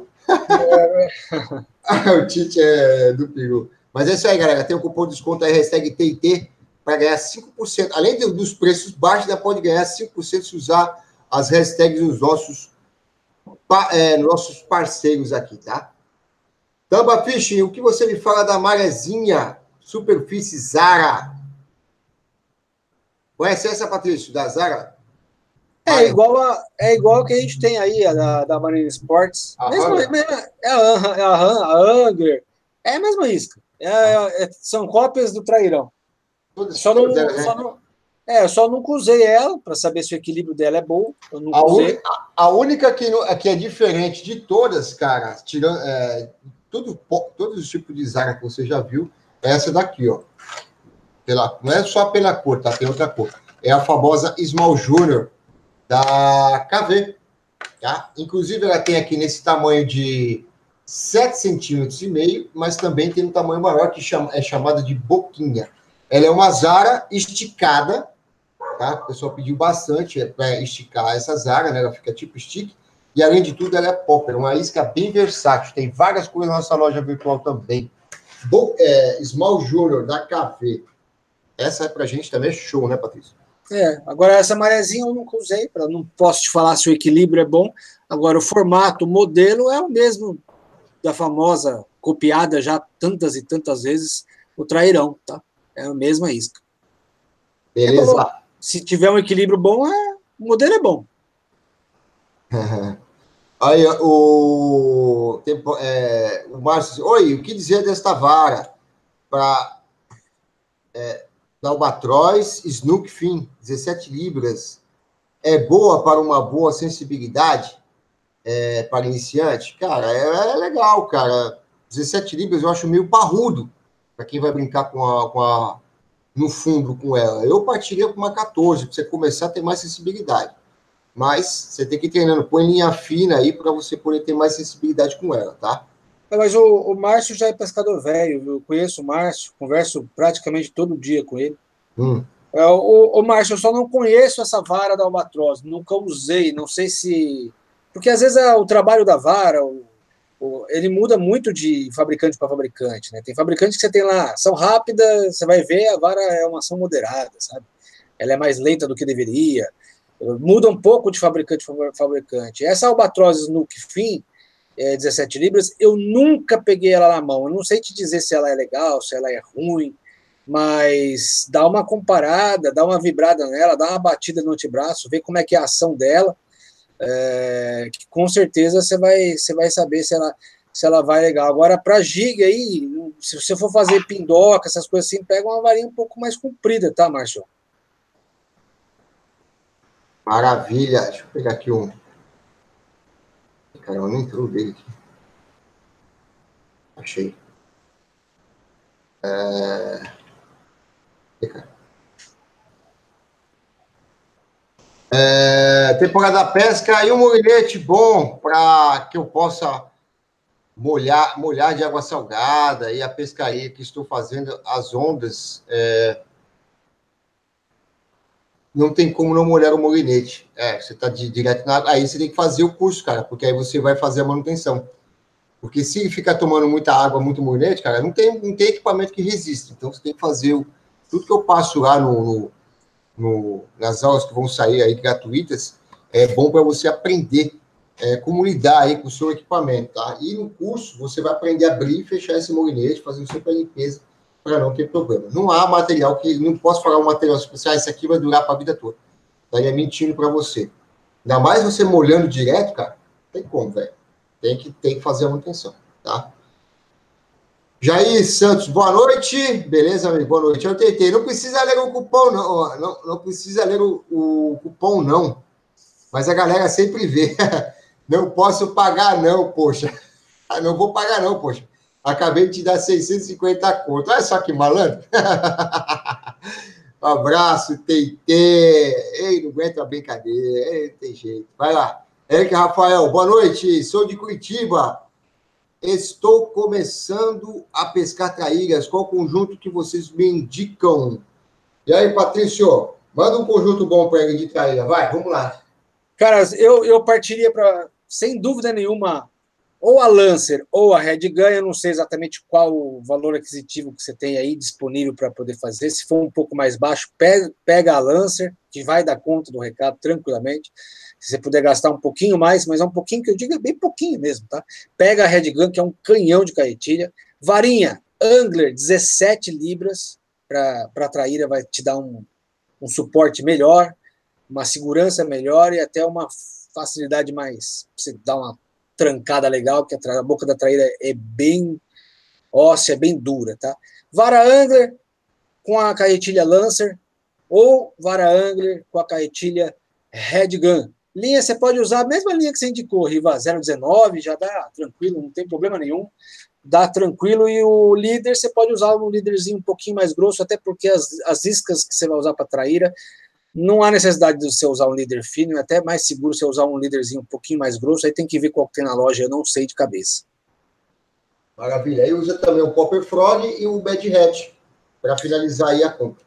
É. O Tite é do peru. Mas é isso aí, galera. Tem o cupom de desconto aí, hashtag T I T, para ganhar cinco por cento. Além dos preços baixos, ainda pode ganhar cinco por cento se usar as hashtags dos nossos, é, nossos parceiros aqui, tá? Tamba Fishing, o que você me fala da marezinha superfície Zara? Conhece essa, Patrício, da Zara? É igual a, é igual que a gente tem aí, a da, da Marine Sports. A mesmo, mesmo, é a, é a, a Angler. É a mesma isca. É, é, são cópias do Trairão. Só não, dela, só né? não, é, eu só nunca usei ela para saber se o equilíbrio dela é bom. Eu nunca a, usei. Única, a única que, que é diferente de todas, cara, tirando é, tudo, todos os tipos de Zara que você já viu, é essa daqui, ó. Pela, não é só pela cor, tá? Tem outra cor. É a famosa Small Junior da K V. Tá? Inclusive, ela tem aqui nesse tamanho de sete centímetros e meio, mas também tem um tamanho maior que chama, é chamada de boquinha. Ela é uma Zara esticada, tá? O pessoal pediu bastante para esticar essa Zara, né? Ela fica tipo stick. E, além de tudo, ela é popper, uma isca bem versátil. Tem várias coisas na nossa loja virtual também. Bo é, Small Junior da K V. Essa é pra gente também é show, né, Patrícia? É, agora essa marezinha eu nunca usei, pra, não posso te falar se o equilíbrio é bom. Agora, o formato, o modelo é o mesmo da famosa, copiada já tantas e tantas vezes, o Trairão, tá? É a mesma isca. Beleza. É bom. Se tiver um equilíbrio bom, é, o modelo é bom. Aí, o, é, o Márcio, oi, o que dizer desta vara? Para é, da Albatroz, Snook Fin, dezessete libras. É boa para uma boa sensibilidade é, para iniciante? Cara, é, é legal, cara. dezessete libras eu acho meio parrudo para quem vai brincar com a, com a, no fundo com ela. Eu partiria com uma quatorze, para você começar a ter mais sensibilidade. Mas você tem que ir treinando. Põe linha fina aí para você poder ter mais sensibilidade com ela, tá? Mas o, o Márcio já é pescador velho. Eu conheço o Márcio, converso praticamente todo dia com ele. Hum. É, o, o Márcio, eu só não conheço essa vara da Albatroz. Nunca usei. Não sei se... Porque às vezes é o trabalho da vara... O, ele muda muito de fabricante para fabricante, né? Tem fabricantes que você tem lá, ação rápida, você vai ver, a vara é uma ação moderada, sabe? Ela é mais lenta do que deveria. Muda um pouco de fabricante para fabricante. Essa Albatroz Snook Fin, é, dezessete libras, eu nunca peguei ela na mão. Eu não sei te dizer se ela é legal, se ela é ruim, mas dá uma comparada, dá uma vibrada nela, dá uma batida no antebraço, vê como é que é a ação dela. É, que com certeza você vai, você vai saber se ela, se ela vai legal. Agora, para giga aí, se você for fazer pindoca, essas coisas assim, pega uma varinha um pouco mais comprida, tá, Márcio? Maravilha. Deixa eu pegar aqui um. Caramba, não entrou dele aqui. Achei. É... É... Temporada da pesca e um molinete bom para que eu possa molhar, molhar de água salgada e a pescaria que estou fazendo, as ondas. É... Não tem como não molhar o molinete. É, você está direto na água. Aí você tem que fazer o curso, cara, porque aí você vai fazer a manutenção. Porque se ficar tomando muita água, muito molinete, cara, não tem, não tem equipamento que resista. Então você tem que fazer o, tudo que eu passo lá no, no, no, nas aulas que vão sair aí gratuitas, é bom para você aprender é, como lidar aí com o seu equipamento, tá? E no curso você vai aprender a abrir e fechar esse molinete, fazer sempre a limpeza para não ter problema. Não há material que... Não posso falar um material especial, esse aqui vai durar para a vida toda. Estaria mentindo para você. Ainda mais você molhando direto, cara, não tem como, velho. Tem que, tem que fazer a manutenção, tá? Jair Santos, boa noite. Beleza, amigo? Boa noite. Eu tentei. Não precisa ler o cupom, não. Não, não precisa ler o, o cupom, não. Mas a galera sempre vê. Não posso pagar, não, poxa. Não vou pagar, não, poxa. Acabei de te dar seiscentos e cinquenta conto. Olha só que malandro. Um abraço, T T. Ei, não aguenta a brincadeira. Ei, não tem jeito. Vai lá. Eric Rafael, boa noite. Sou de Curitiba. Estou começando a pescar traíras. Qual conjunto que vocês me indicam? E aí, Patrício? Manda um conjunto bom para ele de traíra. Vai, vamos lá. Cara, eu, eu partiria para, sem dúvida nenhuma, ou a Lancer ou a Red Gun. Eu não sei exatamente qual o valor aquisitivo que você tem aí disponível para poder fazer. Se for um pouco mais baixo, pega, pega a Lancer, que vai dar conta do recado tranquilamente. Se você puder gastar um pouquinho mais, mas é um pouquinho que eu digo, é bem pouquinho mesmo, tá? Pega a Red Gun, que é um canhão de carretilha. Varinha, Angler, dezessete libras, para a traíra vai te dar um, um suporte melhor, uma segurança melhor e até uma facilidade mais, você dar uma trancada legal, que a, a boca da traíra é bem óssea, bem dura, tá? Vara Angler com a carretilha Lancer ou vara Angler com a carretilha Red Gun. Linha você pode usar a mesma linha que você indicou, Riva, zero dezenove, já dá tranquilo, não tem problema nenhum, dá tranquilo. E o líder, você pode usar um líderzinho um pouquinho mais grosso, até porque as, as iscas que você vai usar para traíra, não há necessidade de você usar um líder fino, é até mais seguro você usar um líderzinho um pouquinho mais grosso, aí tem que ver qual que tem na loja, eu não sei de cabeça. Maravilha. Aí usa também o Popper Frog e o Bad Hat, para finalizar aí a compra.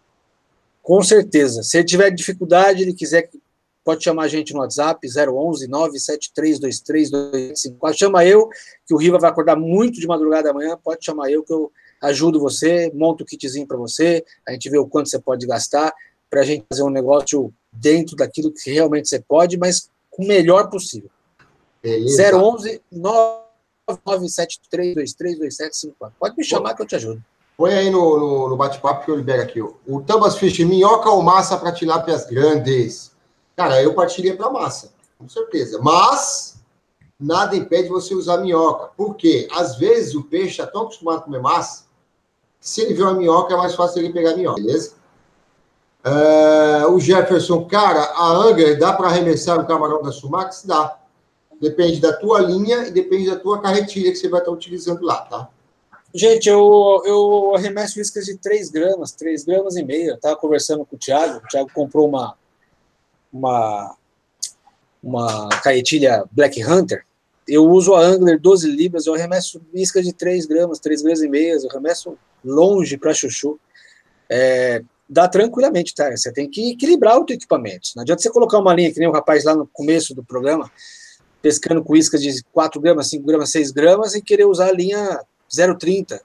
Com certeza. Se ele tiver dificuldade, ele quiser, pode chamar a gente no WhatsApp, zero onze, nove sete três dois três, dois cinco quatro. Chama eu, que o Riva vai acordar muito de madrugada amanhã, pode chamar eu, que eu ajudo você, monto o kitzinho para você, a gente vê o quanto você pode gastar, para a gente fazer um negócio dentro daquilo que realmente você pode, mas com o melhor possível. Beleza. zero onze, nove sete três dois três, dois sete cinco quatro. Pode me chamar que eu te ajudo. Põe aí no, no, no bate-papo que eu libero aqui. O Tambas Fish, minhoca ou massa para tilápias grandes? Cara, eu partiria para massa, com certeza. Mas nada impede você usar minhoca. Por quê? Às vezes o peixe está tão acostumado a comer massa Se ele vê uma minhoca, é mais fácil ele pegar a minhoca, beleza? Uh, o Jefferson, cara, a Angler dá para arremessar o camarão da Sumax? Dá. Depende da tua linha e depende da tua carretilha que você vai estar utilizando lá, tá? Gente, eu, eu arremesso iscas de três gramas, três gramas e meia. Eu estava conversando com o Thiago, o Thiago comprou uma, uma, uma carretilha Black Hunter. Eu uso a Angler doze libras, eu arremesso isca de três gramas, três gramas e meia, eu arremesso longe para chuchu. É, dá tranquilamente, tá? Você tem que equilibrar o teu equipamento. Não adianta você colocar uma linha, que nem o rapaz lá no começo do programa, pescando com iscas de quatro gramas, cinco gramas, seis gramas, e querer usar a linha zero vírgula trinta.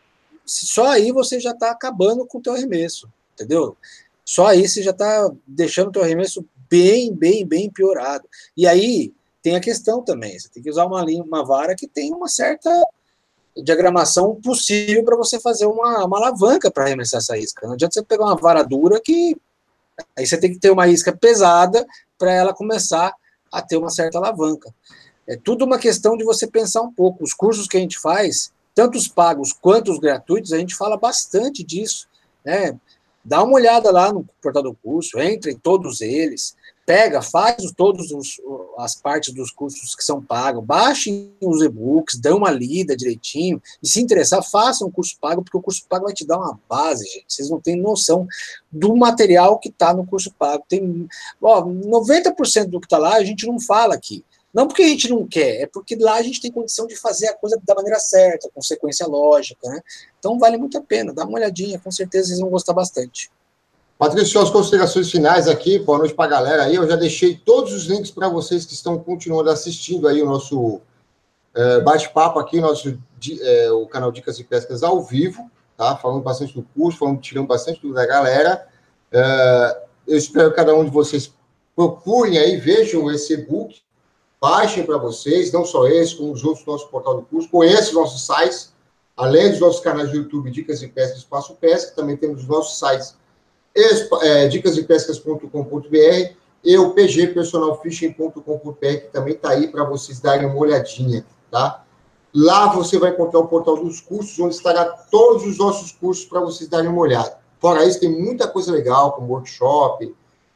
Só aí você já está acabando com o teu arremesso, entendeu? Só aí você já está deixando o teu arremesso bem, bem, bem piorado. E aí tem a questão também, você tem que usar uma linha, uma vara que tem uma certa diagramação possível para você fazer uma, uma alavanca para arremessar essa isca. Não adianta você pegar uma vara dura que aí você tem que ter uma isca pesada para ela começar a ter uma certa alavanca. É tudo uma questão de você pensar um pouco. Os cursos que a gente faz, tanto os pagos quanto os gratuitos, a gente fala bastante disso, né? Dá uma olhada lá no portal do curso, entra em todos eles, pega, faz todas as partes dos cursos que são pagos, baixem os e-books, dê uma lida direitinho, e se interessar, façam um curso pago, porque o curso pago vai te dar uma base, gente. Vocês não têm noção do material que está no curso pago. Tem, ó, noventa por cento do que está lá a gente não fala aqui. Não porque a gente não quer, é porque lá a gente tem condição de fazer a coisa da maneira certa, com sequência lógica, né? Então vale muito a pena, dá uma olhadinha, com certeza vocês vão gostar bastante. Patrício, as considerações finais aqui, boa noite para a galera aí, eu já deixei todos os links para vocês que estão continuando assistindo aí o nosso é, bate-papo aqui, nosso, é, o canal Dicas e Pescas ao vivo, tá? Falando bastante do curso, falando, tirando bastante do da galera. É, eu espero que cada um de vocês procurem aí, vejam esse e-book, baixem para vocês, não só esse, como os outros do nosso portal do curso, conheçam os nossos sites, além dos nossos canais do YouTube, Dicas e Pesca, Espaço Pesca, também temos os nossos sites, é, dicas e pescas ponto com ponto br e o p g personal fishing ponto com ponto br, que também está aí para vocês darem uma olhadinha, tá? Lá você vai encontrar o portal dos cursos, onde estará todos os nossos cursos para vocês darem uma olhada. Fora isso, tem muita coisa legal, como workshop,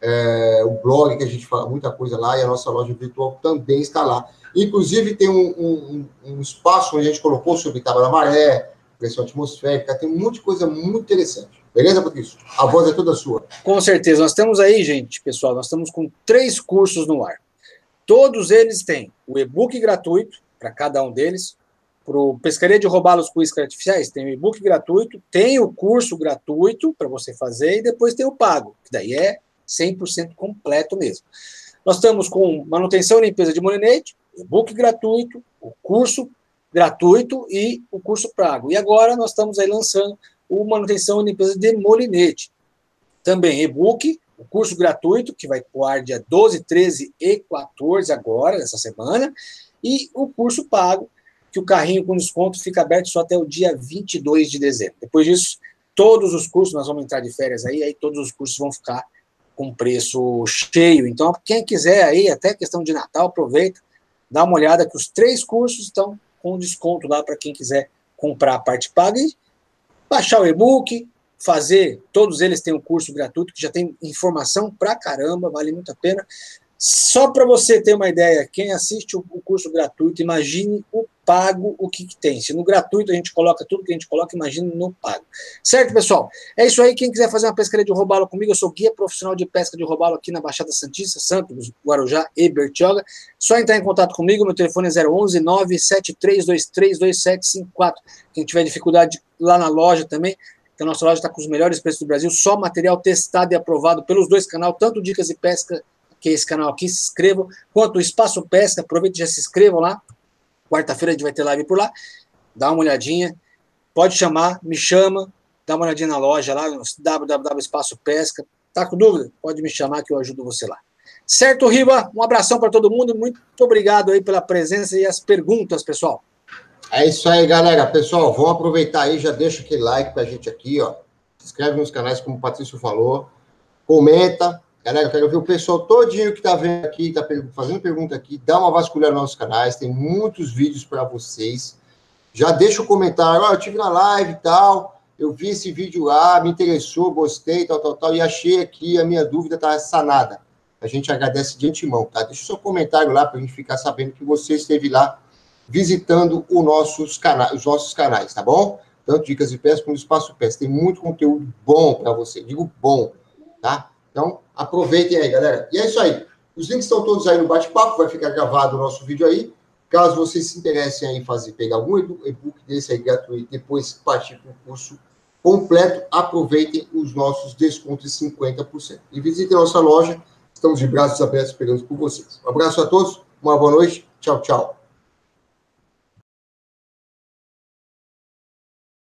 É, o blog, que a gente fala muita coisa lá, e a nossa loja virtual também está lá. Inclusive, tem um, um, um espaço onde a gente colocou sobre tábua da maré, pressão atmosférica, tem um monte de coisa muito interessante. Beleza, Patrício? A voz é toda sua. Com certeza. Nós temos aí, gente, pessoal, nós estamos com três cursos no ar. Todos eles têm o e-book gratuito, para cada um deles. Para o Pescaria de Robalos com Iscas Artificiais, tem o e-book gratuito, tem o curso gratuito para você fazer, e depois tem o pago, que daí é cem por cento completo mesmo. Nós estamos com manutenção e limpeza de molinete, e-book gratuito, o curso gratuito e o curso pago. E agora nós estamos aí lançando o manutenção e limpeza de molinete. Também e-book, o curso gratuito, que vai pro ar dia doze, treze e quatorze agora, nessa semana, e o curso pago, que o carrinho com desconto fica aberto só até o dia vinte e dois de dezembro. Depois disso, todos os cursos, nós vamos entrar de férias aí, aí todos os cursos vão ficar com preço cheio. Então, quem quiser aí, até questão de Natal, aproveita, dá uma olhada que os três cursos estão com desconto lá para quem quiser comprar a parte paga e baixar o e-book, fazer, todos eles têm um curso gratuito, que já tem informação pra caramba, vale muito a pena. Só para você ter uma ideia, quem assiste o curso gratuito, imagine o pago, o que, que tem. Se no gratuito a gente coloca tudo que a gente coloca, imagine no pago. Certo, pessoal? É isso aí. Quem quiser fazer uma pescaria de robalo comigo, eu sou guia profissional de pesca de robalo aqui na Baixada Santista, Santos, Guarujá e Bertioga. Só entrar em contato comigo, meu telefone é zero onze, nove sete três dois três, dois sete cinco quatro. Quem tiver dificuldade lá na loja também, que a nossa loja está com os melhores preços do Brasil, só material testado e aprovado pelos dois canais, tanto Dicas e Pesca, que é esse canal aqui, se inscrevam, quanto o Espaço Pesca, aproveite e já se inscrevam lá. Quarta-feira a gente vai ter live por lá, dá uma olhadinha, pode chamar, me chama, dá uma olhadinha na loja lá, no w w w ponto espaço pesca, tá com dúvida? Pode me chamar que eu ajudo você lá. Certo, Riba? Um abração para todo mundo, muito obrigado aí pela presença e as perguntas, pessoal. É isso aí, galera. Pessoal, vamos aproveitar aí, já deixa aquele like pra gente aqui, ó. Se inscreve nos canais, como o Patrício falou, comenta. Galera, eu quero ver o pessoal todinho que tá vendo aqui, tá fazendo pergunta aqui, dá uma vasculhada nos nossos canais, tem muitos vídeos para vocês. Já deixa o comentário, ó, oh, eu tive na live e tal, eu vi esse vídeo lá, me interessou, gostei, tal, tal, tal, e achei aqui, a minha dúvida está sanada. A gente agradece de antemão, tá? Deixa o seu comentário lá para a gente ficar sabendo que você esteve lá visitando os nossos canais, os nossos canais, tá bom? Tanto Dicas de Pesca como Espaço Pesca. Tem muito conteúdo bom para você, digo bom, tá? Então, aproveitem aí, galera. E é isso aí. Os links estão todos aí no bate-papo, vai ficar gravado o nosso vídeo aí. Caso vocês se interessem aí em fazer, pegar algum e-book desse aí gratuito, depois partir para o curso completo, aproveitem os nossos descontos de cinquenta por cento. E visitem a nossa loja, estamos de braços abertos esperando por vocês. Um abraço a todos, uma boa noite, tchau, tchau.